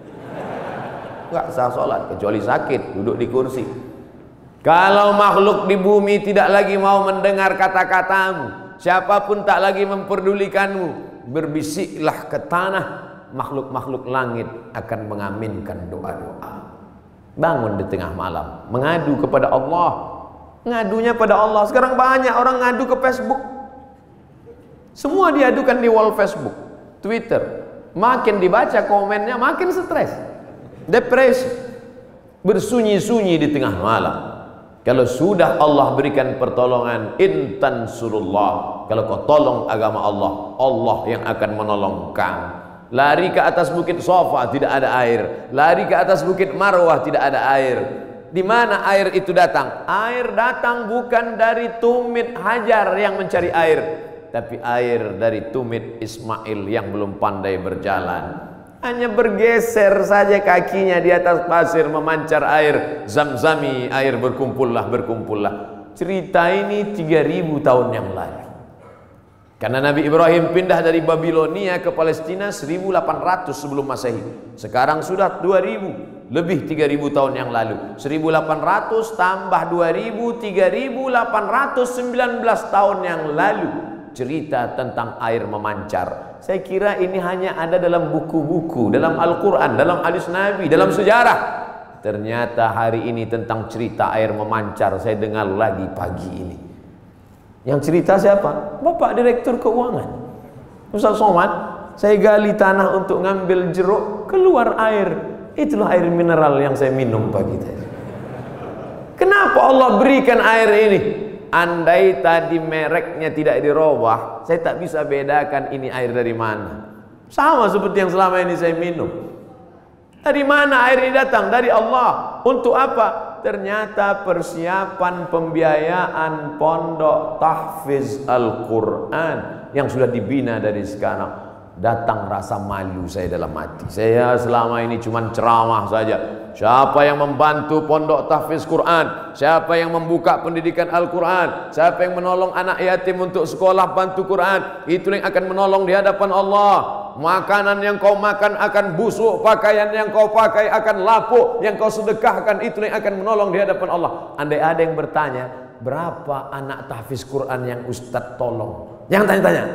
Enggak sah sholat kecuali sakit, duduk di kursi. Kalau makhluk di bumi tidak lagi mau mendengar kata-katamu, siapapun tak lagi memperdulikanmu, berbisiklah ke tanah, makhluk-makhluk langit akan mengaminkan doa-doa. Bangun di tengah malam, mengadu kepada Allah. Ngadunya pada Allah. Sekarang banyak orang ngadu ke Facebook. Semua diadukan di wall Facebook, Twitter. Makin dibaca komennya, makin stres, depresi, bersunyi-sunyi di tengah malam. Kalau sudah Allah berikan pertolongan, intan surullah, kalau kau tolong agama Allah, Allah yang akan menolong kamu. Lari ke atas bukit Safa tidak ada air, lari ke atas bukit Marwah tidak ada air. Di mana air itu datang? Air datang bukan dari tumit Hajar yang mencari air, tapi air dari tumit Ismail yang belum pandai berjalan. Hanya bergeser saja kakinya di atas pasir, memancar air Zamzami, air berkumpullah, berkumpullah. Cerita ini tiga ribu tahun yang lalu. Karena Nabi Ibrahim pindah dari Babilonia ke Palestina seribu delapan ratus sebelum Masehi. Sekarang sudah dua ribu, lebih tiga ribu tahun yang lalu. seribu delapan ratus tambah dua ribu, tiga ribu delapan ratus sembilan belas tahun yang lalu. Cerita tentang air memancar. Saya kira ini hanya ada dalam buku-buku, dalam Al-Quran, dalam hadis Nabi, dalam sejarah. Ternyata hari ini tentang cerita air memancar saya dengar lagi pagi ini. Yang cerita siapa? Bapak Direktur Keuangan, Ustaz Somad. Saya gali tanah untuk ngambil jeruk, keluar air. Itulah air mineral yang saya minum pagi tadi. Kenapa Allah berikan air ini? Andai tadi mereknya tidak dirubah, saya tak bisa bedakan ini air dari mana. Sama seperti yang selama ini saya minum. Dari mana air ini datang? Dari Allah. Untuk apa? Ternyata persiapan pembiayaan pondok tahfiz Al-Quran yang sudah dibina dari sekarang. Datang rasa malu saya dalam hati. Saya selama ini cuma ceramah saja. Siapa yang membantu pondok tahfiz Quran? Siapa yang membuka pendidikan Al-Quran? Siapa yang menolong anak yatim untuk sekolah bantu Quran? Itu yang akan menolong di hadapan Allah. Makanan yang kau makan akan busuk, pakaian yang kau pakai akan lapuk, yang kau sedekahkan itu yang akan menolong di hadapan Allah. Andai ada yang bertanya, berapa anak tahfiz Quran yang Ustadz tolong? Jangan tanya-tanya.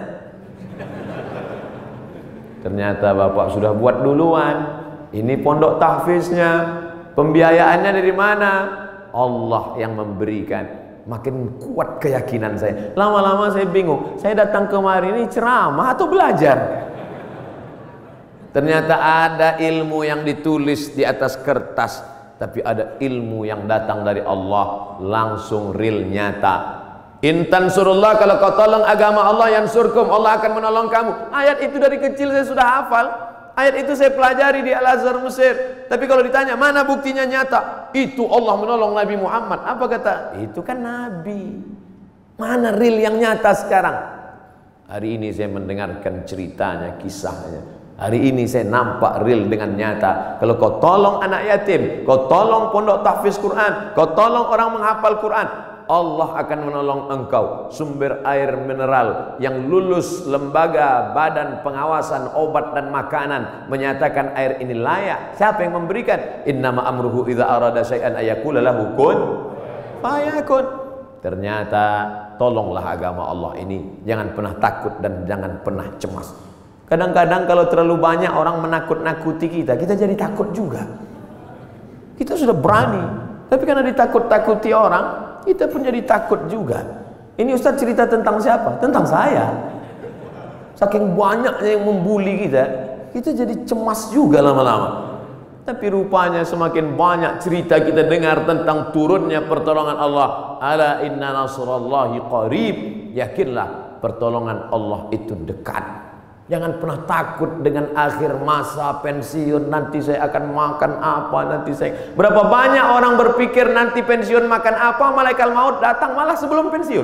Ternyata Bapak sudah buat duluan. Ini pondok tahfiznya, pembiayaannya dari mana? Allah yang memberikan. Makin kuat keyakinan saya. Lama-lama saya bingung. Saya datang kemari ini ceramah atau belajar? Ternyata ada ilmu yang ditulis di atas kertas, tapi ada ilmu yang datang dari Allah langsung real nyata. Intan surullah, kalau kau tolong agama Allah, yansurkum, Allah akan menolong kamu. Ayat itu dari kecil saya sudah hafal. Ayat itu saya pelajari di Al-Azhar Mesir. Tapi kalau ditanya mana buktinya nyata, itu Allah menolong Nabi Muhammad. Apa kata? Itu kan Nabi. Mana real yang nyata sekarang? Hari ini saya mendengarkan ceritanya, kisahnya. Hari ini saya nampak real dengan nyata. Kalau kau tolong anak yatim, kau tolong pondok tahfiz Quran, kau tolong orang menghafal Quran, Allah akan menolong engkau. Sumber air mineral yang lulus lembaga badan pengawasan obat dan makanan menyatakan air ini layak. Siapa yang memberikan? Innama amruhu idza arada syai'an ayaqula lahu kun fayakun. Ternyata tolonglah agama Allah ini. Jangan pernah takut dan jangan pernah cemas. Kadang-kadang kalau terlalu banyak orang menakut-nakuti kita, kita jadi takut juga. Kita sudah berani, tapi karena ditakut-takuti orang, kita pun jadi takut juga. Ini Ustaz cerita tentang siapa? Tentang saya. Saking banyaknya yang membuli kita, kita jadi cemas juga lama-lama. Tapi rupanya semakin banyak cerita kita dengar tentang turunnya pertolongan Allah. Ala inna nasrallahi qarib. Yakinlah pertolongan Allah itu dekat. Jangan pernah takut dengan akhir masa pensiun. Nanti saya akan makan apa, nanti saya... Berapa banyak orang berpikir nanti pensiun makan apa, malaikat maut datang malah sebelum pensiun.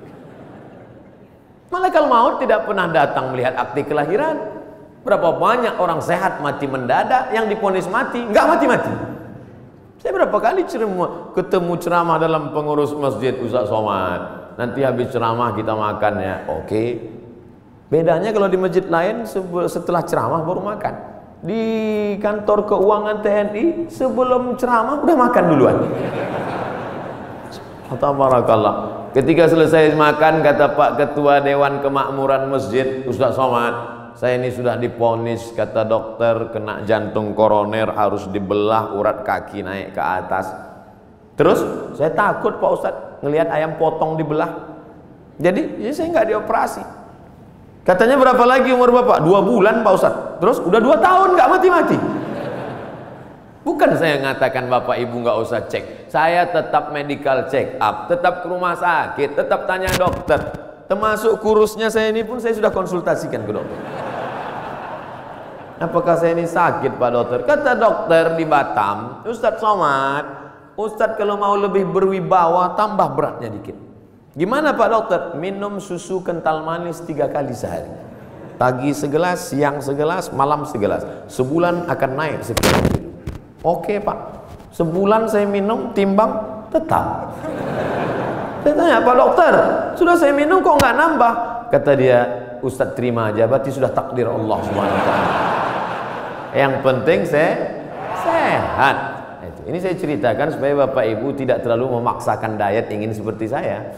Malaikat maut tidak pernah datang melihat akte kelahiran. Berapa banyak orang sehat mati mendadak, yang diponis mati, nggak mati-mati. Saya berapa kali ceramah, ketemu ceramah dalam pengurus masjid, Ustaz Somad. Nanti habis ceramah kita makan ya, oke. Bedanya kalau di masjid lain setelah ceramah baru makan. Di kantor keuangan T N I sebelum ceramah udah makan duluan. Tabarakallah. Ketika selesai makan kata Pak Ketua Dewan Kemakmuran Masjid, Ustaz Somad, saya ini sudah diponis kata dokter kena jantung koroner, harus dibelah urat kaki naik ke atas. Terus saya takut Pak Ustaz ngelihat ayam potong dibelah. Jadi ya saya nggak dioperasi. Katanya berapa lagi umur Bapak? Dua bulan Pak Ustaz. Terus udah dua tahun nggak mati-mati. Bukan saya ngatakan Bapak Ibu nggak usah cek. Saya tetap medical check up, tetap ke rumah sakit, tetap tanya dokter. Termasuk kurusnya saya ini pun saya sudah konsultasikan ke dokter. Apakah saya ini sakit Pak Dokter? Kata dokter di Batam, Ustadz Somad, Ustadz kalau mau lebih berwibawa tambah beratnya dikit. Gimana Pak Dokter? Minum susu kental manis tiga kali sehari. Pagi segelas, siang segelas, malam segelas. Sebulan akan naik sekian kilo. Oke Pak. Sebulan saya minum, timbang tetap. Saya tanya, Pak Dokter, sudah saya minum kok nggak nambah? Kata dia, Ustadz terima aja, berarti sudah takdir Allah subhanahu wa taala. Yang penting saya sehat. Ini saya ceritakan supaya Bapak Ibu tidak terlalu memaksakan diet ingin seperti saya.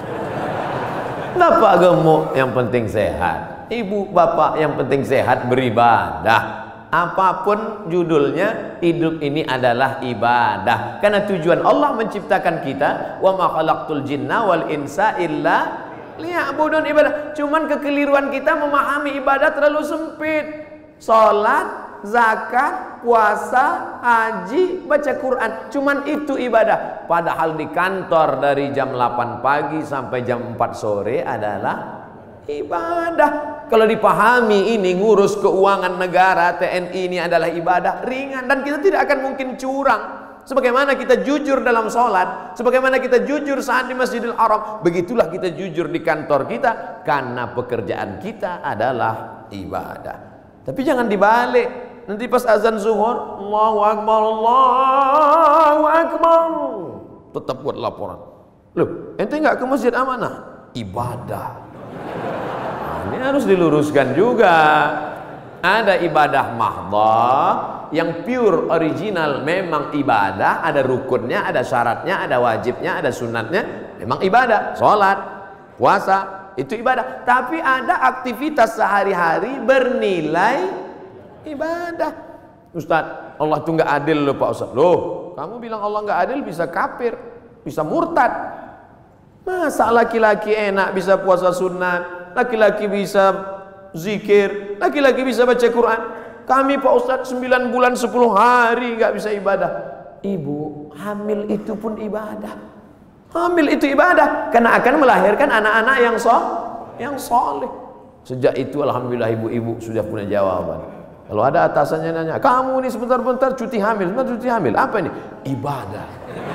Kenapa gemuk? Yang penting sehat. Ibu bapak yang penting sehat beribadah. Apapun judulnya, hidup ini adalah ibadah. Karena tujuan Allah menciptakan kita, wa ma khalaqtul jinna wal insa illa liya'budun, ibadah. Cuman kekeliruan kita memahami ibadah terlalu sempit. Salat, zakat, puasa, haji, baca Quran, cuman itu ibadah. Padahal di kantor dari jam delapan pagi sampai jam empat sore adalah ibadah. Kalau dipahami ini, ngurus keuangan negara T N I ini adalah ibadah ringan, dan kita tidak akan mungkin curang. Sebagaimana kita jujur dalam sholat, sebagaimana kita jujur saat di Masjidil Haram, begitulah kita jujur di kantor kita, karena pekerjaan kita adalah ibadah. Tapi jangan dibalik. Nanti pas azan zuhur, Allahu Akbar, Allahu Akbar, tetap buat laporan. Loh, ente nggak ke masjid amanah? Ibadah. Nah, ini harus diluruskan juga. Ada ibadah mahdhah yang pure original, memang ibadah, ada rukunnya, ada syaratnya, ada wajibnya, ada sunatnya, memang ibadah. Sholat, puasa, itu ibadah. Tapi ada aktivitas sehari-hari bernilai ibadah. Ustaz, Allah tuh nggak adil loh Pak Ustaz. Loh, kamu bilang Allah nggak adil, bisa kafir, bisa murtad. Masa laki-laki enak bisa puasa sunat, laki-laki bisa zikir, laki-laki bisa baca Quran. Kami Pak Ustaz sembilan bulan sepuluh hari nggak bisa ibadah. Ibu, hamil itu pun ibadah. Hamil itu ibadah, karena akan melahirkan anak-anak yang so, yang soleh. Sejak itu alhamdulillah ibu-ibu sudah punya jawaban. Kalau ada atasannya nanya, kamu ini sebentar-bentar cuti hamil, sebentar cuti hamil, apa ini? Ibadah.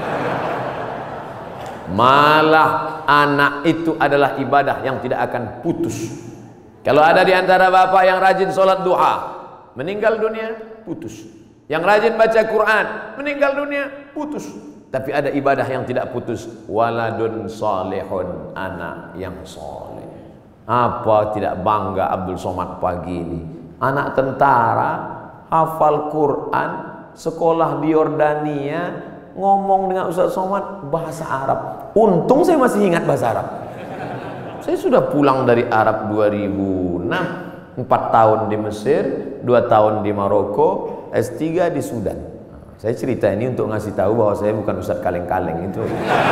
Malah anak itu adalah ibadah yang tidak akan putus. Kalau ada di antara bapak yang rajin sholat duha, meninggal dunia, putus. Yang rajin baca Quran, meninggal dunia, putus. Tapi ada ibadah yang tidak putus. Waladun salihun, anak yang soleh. Apa tidak bangga Abdul Somad pagi ini? Anak tentara, hafal Quran, sekolah di Yordania, ngomong dengan Ustaz Somad bahasa Arab. Untung saya masih ingat bahasa Arab. Saya sudah pulang dari Arab dua ribu enam, empat tahun di Mesir, dua tahun di Maroko, S tiga di Sudan. Saya cerita ini untuk ngasih tahu bahwa saya bukan Ustaz kaleng-kaleng itu.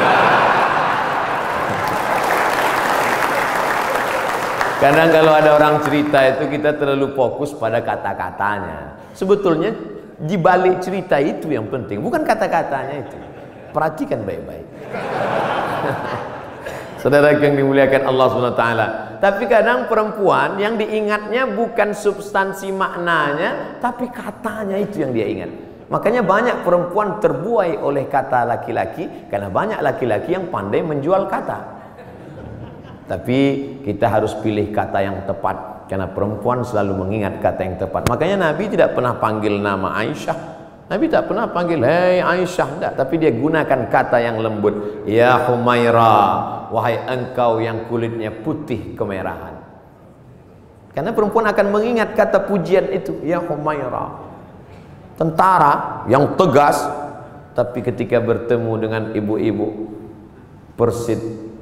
Kadang kalau ada orang cerita itu kita terlalu fokus pada kata-katanya. Sebetulnya di balik cerita itu yang penting, bukan kata-katanya itu. Perhatikan baik-baik. Saudara yang dimuliakan Allah subhanahu wa taala, Tapi kadang perempuan yang diingatnya bukan substansi maknanya, tapi katanya itu yang dia ingat. Makanya banyak perempuan terbuai oleh kata laki-laki, karena banyak laki-laki yang pandai menjual kata. Tapi kita harus pilih kata yang tepat, karena perempuan selalu mengingat kata yang tepat. Makanya Nabi tidak pernah panggil nama Aisyah. Nabi tak pernah panggil hei Aisyah, tidak, tapi dia gunakan kata yang lembut. Ya Humaira, wahai engkau yang kulitnya putih kemerahan. Karena perempuan akan mengingat kata pujian itu, ya Humaira. Tentara yang tegas, tapi ketika bertemu dengan ibu-ibu Persit,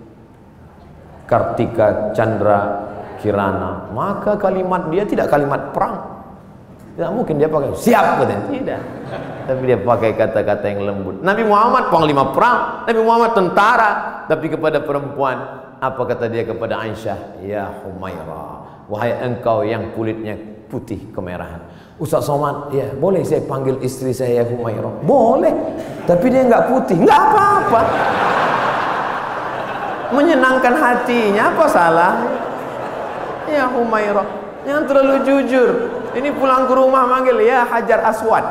Kartika, Chandra, Kirana, maka kalimat dia tidak kalimat perang. Tidak mungkin dia pakai siap, katanya. Tidak. Tapi dia pakai kata-kata yang lembut. Nabi Muhammad panglima perang, Nabi Muhammad tentara, tapi kepada perempuan apa kata dia kepada Aisyah? Ya Humaira, wahai engkau yang kulitnya putih kemerahan. Ustaz Somad, ya boleh saya panggil istri saya Humaira? Boleh. Tapi dia enggak putih, enggak apa-apa. Menyenangkan hatinya, apa salah? Ya Humaira, jangan terlalu jujur. Ini pulang ke rumah manggil ya Hajar Aswad.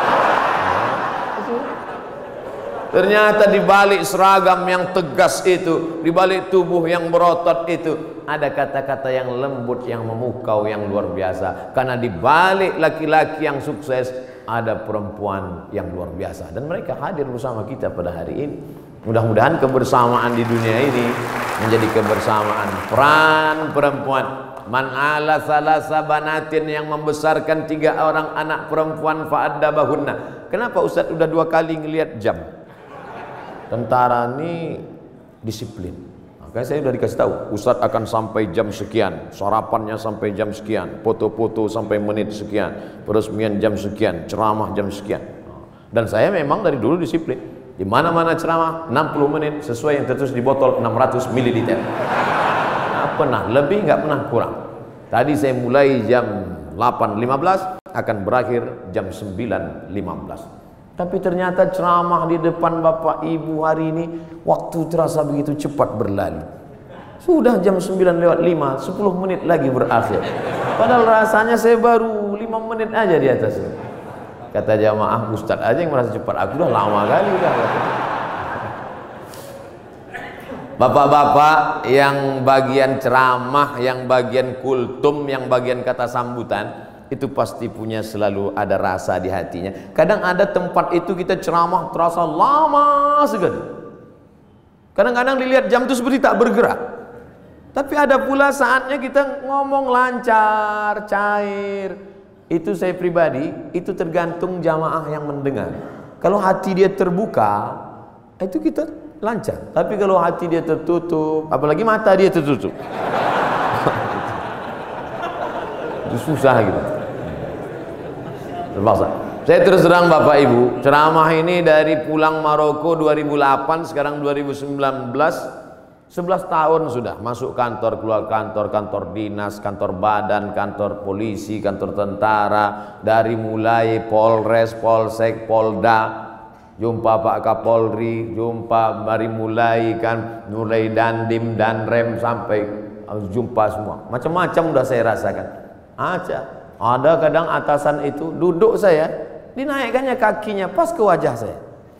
Ternyata di balik seragam yang tegas itu, di balik tubuh yang berotot itu, ada kata-kata yang lembut, yang memukau, yang luar biasa. Karena di balik laki-laki yang sukses ada perempuan yang luar biasa, dan mereka hadir bersama kita pada hari ini. Mudah-mudahan kebersamaan di dunia ini menjadi kebersamaan peran perempuan. Man ala salasa banatin, yang membesarkan tiga orang anak perempuan fa'addabahunna. Kenapa Ustaz udah dua kali ngelihat jam? Tentara ini disiplin. Makanya saya udah dikasih tahu, Ustaz akan sampai jam sekian, sarapannya sampai jam sekian, foto-foto sampai menit sekian, peresmian jam sekian, ceramah jam sekian. Dan saya memang dari dulu disiplin. Di mana-mana ceramah enam puluh menit sesuai yang tertulis di botol enam ratus mililiter. Pernah lebih, nggak pernah kurang. Tadi saya mulai jam delapan lima belas, akan berakhir jam sembilan lima belas. Tapi ternyata ceramah di depan Bapak Ibu hari ini, waktu terasa begitu cepat berlalu. Sudah jam sembilan lewat lima, sepuluh menit lagi berakhir. Padahal rasanya saya baru lima menit aja di atas. Kata jamaah, Ustadz aja yang merasa cepat, aku udah lama kali udah. Bapak-bapak yang bagian ceramah, yang bagian kultum, yang bagian kata sambutan, itu pasti punya selalu ada rasa di hatinya. Kadang ada tempat itu kita ceramah terasa lama sekali. Kadang-kadang dilihat jam itu seperti tak bergerak. Tapi ada pula saatnya kita ngomong lancar, cair. Itu saya pribadi, itu tergantung jamaah yang mendengar. Kalau hati dia terbuka, itu kita lancar. Tapi kalau hati dia tertutup, apalagi mata dia tertutup, itu susah gitu. Terpaksa. Saya terus terang Bapak Ibu, ceramah ini dari pulang Maroko dua ribu delapan, sekarang dua ribu sembilan belas, sebelas tahun sudah. Masuk kantor, keluar kantor, kantor dinas, kantor badan, kantor polisi, kantor tentara, dari mulai Polres, Polsek, Polda, jumpa Pak Kapolri, jumpa dari mulai kan mulai Dandim, Danrem sampai jumpa semua. Macam-macam udah saya rasakan. Aja. Ada kadang atasan itu duduk saya, dinaikkannya kakinya pas ke wajah saya.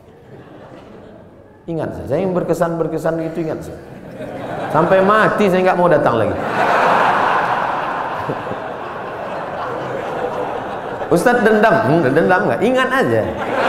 Ingat saya, saya yang berkesan-berkesan itu ingat saya. Sampai mati saya nggak mau datang lagi. Ustadz dendam, hmm, dendam nggak? Ingat aja.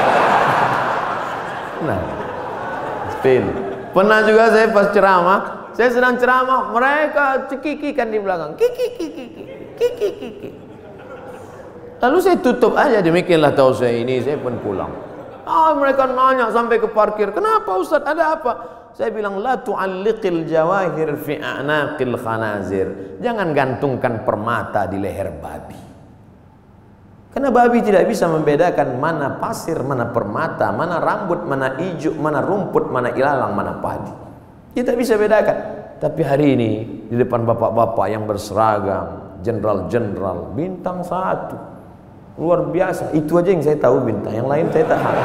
Nah, spin. Pernah juga saya pas ceramah, saya sedang ceramah, mereka cekikikan di belakang, kiki kiki kiki kiki. Lalu saya tutup aja, demikianlah tahu saya ini, saya pun pulang. Ah, mereka nanya sampai ke parkir, kenapa Ustaz, ada apa? Saya bilang, la tu'alliqil jawahir fi a'naqil khanazir. Jangan gantungkan permata di leher babi. Karena babi tidak bisa membedakan mana pasir, mana permata, mana rambut, mana ijuk, mana rumput, mana ilalang, mana padi. Dia tidak bisa bedakan. Tapi hari ini di depan bapak-bapak yang berseragam, jenderal-jenderal, bintang satu, luar biasa. Itu aja yang saya tahu bintang, yang lain saya tak tahu.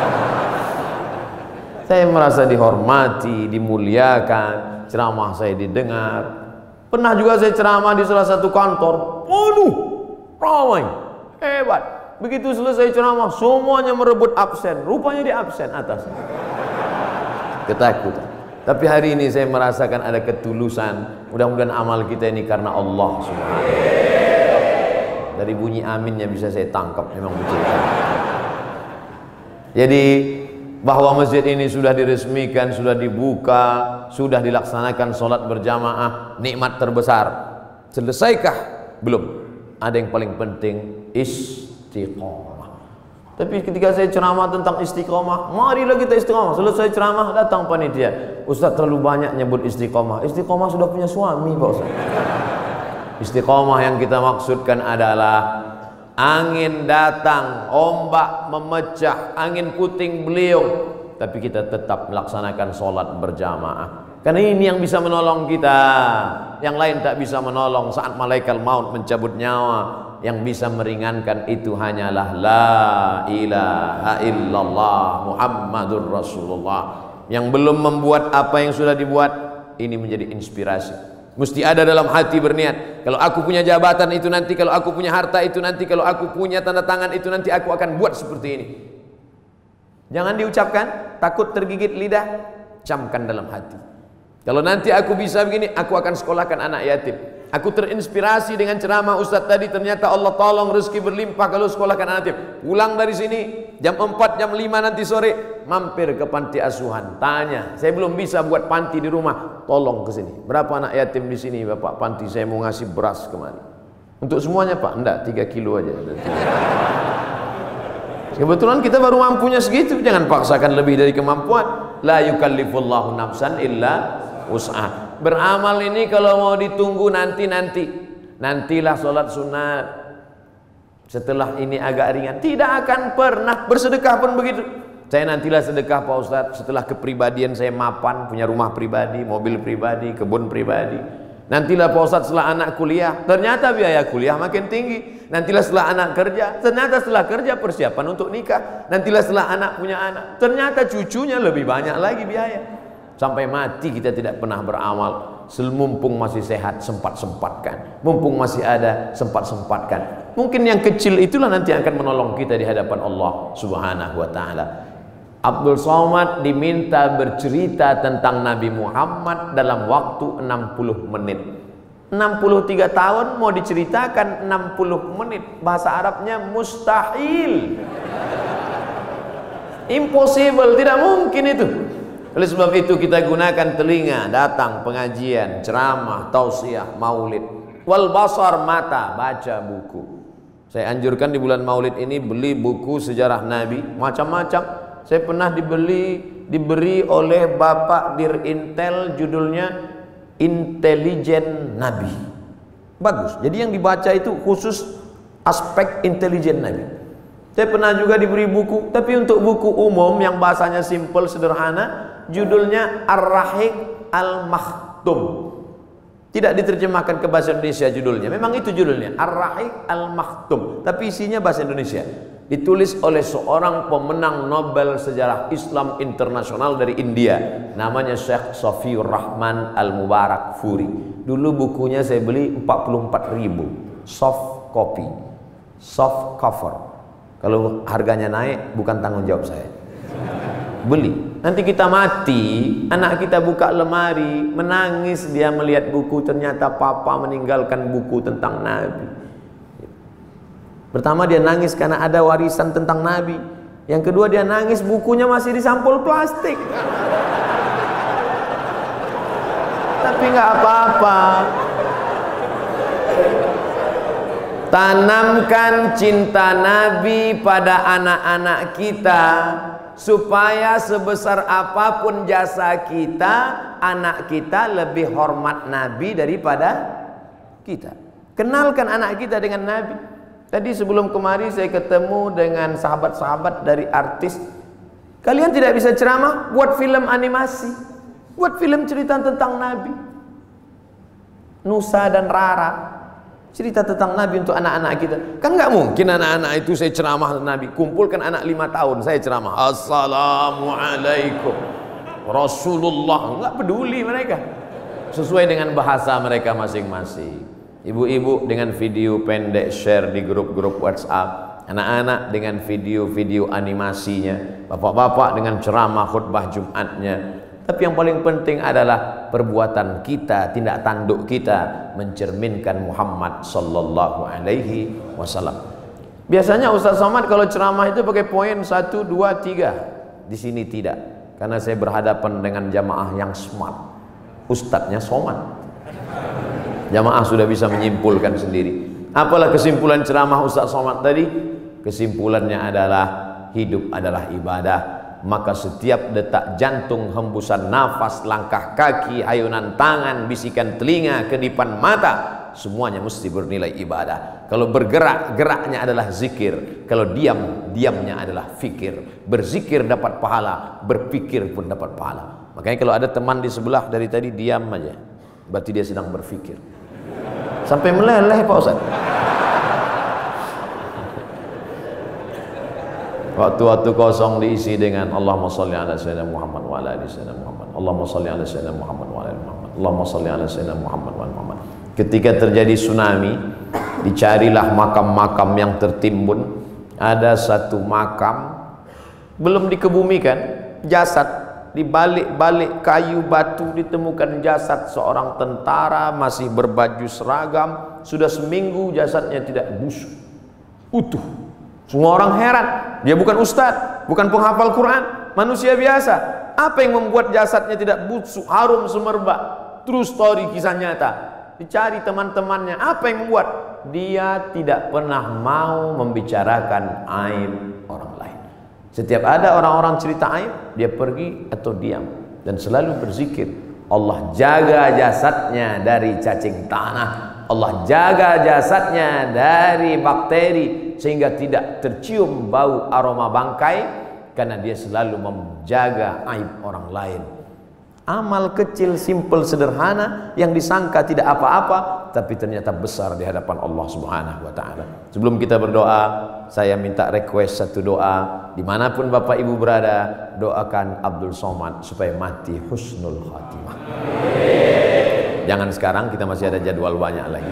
Saya merasa dihormati, dimuliakan, ceramah saya didengar. Pernah juga saya ceramah di salah satu kantor. Waduh, ramai, hebat. Begitu selesai ceramah, semuanya merebut absen. Rupanya di absen atas. Ketakutan. Tapi hari ini saya merasakan ada ketulusan. Mudah-mudahan amal kita ini karena Allah Subhanahu wa taala. Dari bunyi aminnya bisa saya tangkap, memang betul. Jadi bahwa masjid ini sudah diresmikan, sudah dibuka, sudah dilaksanakan sholat berjamaah, nikmat terbesar. Selesaikah? Belum. Ada yang paling penting, istiqomah. Tapi ketika saya ceramah tentang istiqomah, marilah kita istiqomah. Selesai ceramah, datang panitia. Ustaz terlalu banyak nyebut istiqomah. Istiqomah sudah punya suami, Pak Ustaz. Istiqomah yang kita maksudkan adalah angin datang, ombak memecah, angin puting beliung, tapi kita tetap melaksanakan sholat berjamaah. Karena ini yang bisa menolong kita. Yang lain tak bisa menolong saat malaikat maut mencabut nyawa. Yang bisa meringankan itu hanyalah la ilaha illallah Muhammadur Rasulullah. Yang belum membuat apa yang sudah dibuat, ini menjadi inspirasi. Mesti ada dalam hati berniat, kalau aku punya jabatan itu nanti, kalau aku punya harta itu nanti, kalau aku punya tanda tangan itu nanti, aku akan buat seperti ini. Jangan diucapkan, takut tergigit lidah, camkan dalam hati. Kalau nanti aku bisa begini, aku akan sekolahkan anak yatim. Aku terinspirasi dengan ceramah Ustadz tadi, ternyata Allah tolong rezeki berlimpah kalau sekolahkan anak yatim. Pulang dari sini jam empat, jam lima nanti sore, mampir ke panti asuhan, tanya, saya belum bisa buat panti di rumah, tolong ke sini. Berapa anak yatim di sini Bapak panti, saya mau ngasih beras kemari. Untuk semuanya Pak? Enggak, tiga kilo aja. Kebetulan kita baru mampunya segitu, jangan paksakan lebih dari kemampuan. La yukallifullahu nafsan illa wus'ah. Beramal ini kalau mau ditunggu nanti-nanti, nantilah sholat sunat, setelah ini agak ringan, tidak akan pernah. Bersedekah pun begitu. Saya nantilah sedekah Pak Ustadz setelah kepribadian saya mapan, punya rumah pribadi, mobil pribadi, kebun pribadi. Nantilah Pak Ustadz setelah anak kuliah, ternyata biaya kuliah makin tinggi. Nantilah setelah anak kerja, ternyata setelah kerja persiapan untuk nikah. Nantilah setelah anak punya anak, ternyata cucunya lebih banyak lagi biaya. Sampai mati kita tidak pernah beramal. Mumpung masih sehat, sempat-sempatkan. Mumpung masih ada, sempat-sempatkan. Mungkin yang kecil itulah nanti akan menolong kita di hadapan Allah Subhanahu wa ta'ala. Abdul Somad diminta bercerita tentang Nabi Muhammad dalam waktu enam puluh menit. enam puluh tiga tahun mau diceritakan enam puluh menit. Bahasa Arabnya mustahil. Impossible, tidak mungkin itu. Oleh sebab itu kita gunakan telinga, datang pengajian, ceramah, tausiah, maulid. Wal basar, mata, baca buku. Saya anjurkan di bulan maulid ini beli buku sejarah Nabi, macam-macam. Saya pernah dibeli, diberi oleh Bapak Dirintel, judulnya Intelijen Nabi. Bagus. Jadi yang dibaca itu khusus aspek intelijen Nabi. Saya pernah juga diberi buku, tapi untuk buku umum yang bahasanya simple, sederhana, judulnya Ar-Rahiq Al-Makhtum. Tidak diterjemahkan ke bahasa Indonesia judulnya. Memang itu judulnya, Ar-Rahiq Al-Makhtum, tapi isinya bahasa Indonesia. Ditulis oleh seorang pemenang Nobel Sejarah Islam Internasional dari India, namanya Syekh Safiur Rahman Al-Mubarak Furi. Dulu bukunya saya beli empat puluh empat ribu, soft copy, soft cover. Kalau harganya naik bukan tanggung jawab saya. Beli. Nanti kita mati, anak kita buka lemari, menangis dia melihat buku, ternyata papa meninggalkan buku tentang Nabi. Pertama dia nangis karena ada warisan tentang Nabi. Yang kedua dia nangis bukunya masih di sampul plastik. Tapi nggak apa-apa. Tanamkan cinta Nabi pada anak-anak kita, supaya sebesar apapun jasa kita, anak kita lebih hormat Nabi daripada kita. Kenalkan anak kita dengan Nabi. Tadi sebelum kemari saya ketemu dengan sahabat-sahabat dari artis. Kalian tidak bisa ceramah, buat film animasi, buat film cerita tentang Nabi. Nusa dan Rara, cerita tentang Nabi untuk anak-anak kita. Kan nggak mungkin anak-anak itu saya ceramah Nabi. Kumpulkan anak lima tahun, saya ceramah Assalamualaikum Rasulullah, nggak peduli mereka. sesuai dengan bahasa mereka masing-masing. Ibu-ibu dengan video pendek share di grup-grup WhatsApp, anak-anak dengan video-video animasinya, bapak-bapak dengan ceramah khutbah Jumatnya. Tapi yang paling penting adalah perbuatan kita, tindak tanduk kita mencerminkan Muhammad sallallahu alaihi wasallam. Biasanya Ustaz Somad kalau ceramah itu pakai poin satu, dua, tiga. Di sini tidak, karena saya berhadapan dengan jamaah yang smart. Ustadznya Somad. Jamaah sudah bisa menyimpulkan sendiri. Apalah kesimpulan ceramah Ustaz Somad tadi? Kesimpulannya adalah hidup adalah ibadah. Maka setiap detak jantung, hembusan nafas, langkah kaki, ayunan tangan, bisikan telinga, kedipan mata, semuanya mesti bernilai ibadah. Kalau bergerak, geraknya adalah zikir. Kalau diam, diamnya adalah fikir. Berzikir dapat pahala, berpikir pun dapat pahala. Makanya kalau ada teman di sebelah dari tadi diam aja, berarti dia sedang berfikir. Sampai meleleh Pak Ustaz. Waktu-waktu kosong diisi dengan Allahumma sholli ala sayyidina Muhammad wa ala ali sayyidina Muhammad. Allahumma sholli ala sayyidina Muhammad wa ala ali Muhammad. Allahumma sholli ala sayyidina Muhammad wa ala Muhammad. Ketika terjadi tsunami, dicarilah makam-makam yang tertimbun. Ada satu makam belum dikebumikan, jasad di balik-balik kayu batu ditemukan jasad seorang tentara masih berbaju seragam. Sudah seminggu jasadnya tidak busuk, utuh. Semua orang heran. Dia bukan ustadz, bukan penghafal Quran, manusia biasa. Apa yang membuat jasadnya tidak busuk, harum semerbak? True story, kisah nyata. Dicari teman-temannya, apa yang membuat? Dia tidak pernah mau membicarakan aib orang lain. Setiap ada orang-orang cerita aib, dia pergi atau diam dan selalu berzikir. Allah jaga jasadnya dari cacing tanah. Allah jaga jasadnya dari bakteri sehingga tidak tercium bau aroma bangkai, karena dia selalu menjaga aib orang lain. Amal kecil, simple, sederhana yang disangka tidak apa-apa, tapi ternyata besar di hadapan Allah Subhanahu wa taala. Sebelum kita berdoa, saya minta request satu doa. Dimanapun Bapak Ibu berada, doakan Abdul Somad supaya mati husnul khatimah. Jangan sekarang, kita masih ada jadwal banyak lagi.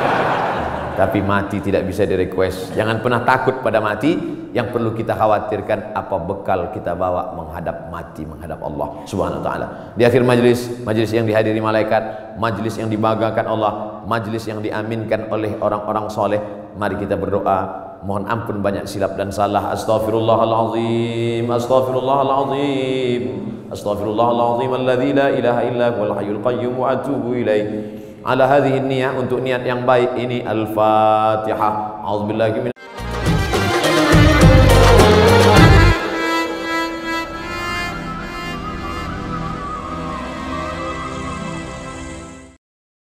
Tapi mati tidak bisa di request. Jangan pernah takut pada mati. Yang perlu kita khawatirkan apa bekal kita bawa menghadap mati, menghadap Allah Subhanahu wa taala. Di akhir majlis, majlis yang dihadiri malaikat, majlis yang dibanggakan Allah, majlis yang diaminkan oleh orang-orang soleh, mari kita berdoa. Mohon ampun banyak silap dan salah. Astaghfirullahalazim, astaghfirullahalazim, astaghfirullahalazim alladzi la ilaha illa huwal hayyul qayyum wa atubu ilaih. Ala hadhihi niyyah, untuk niat yang baik ini. Al-Fatihah. A'udzubillahi min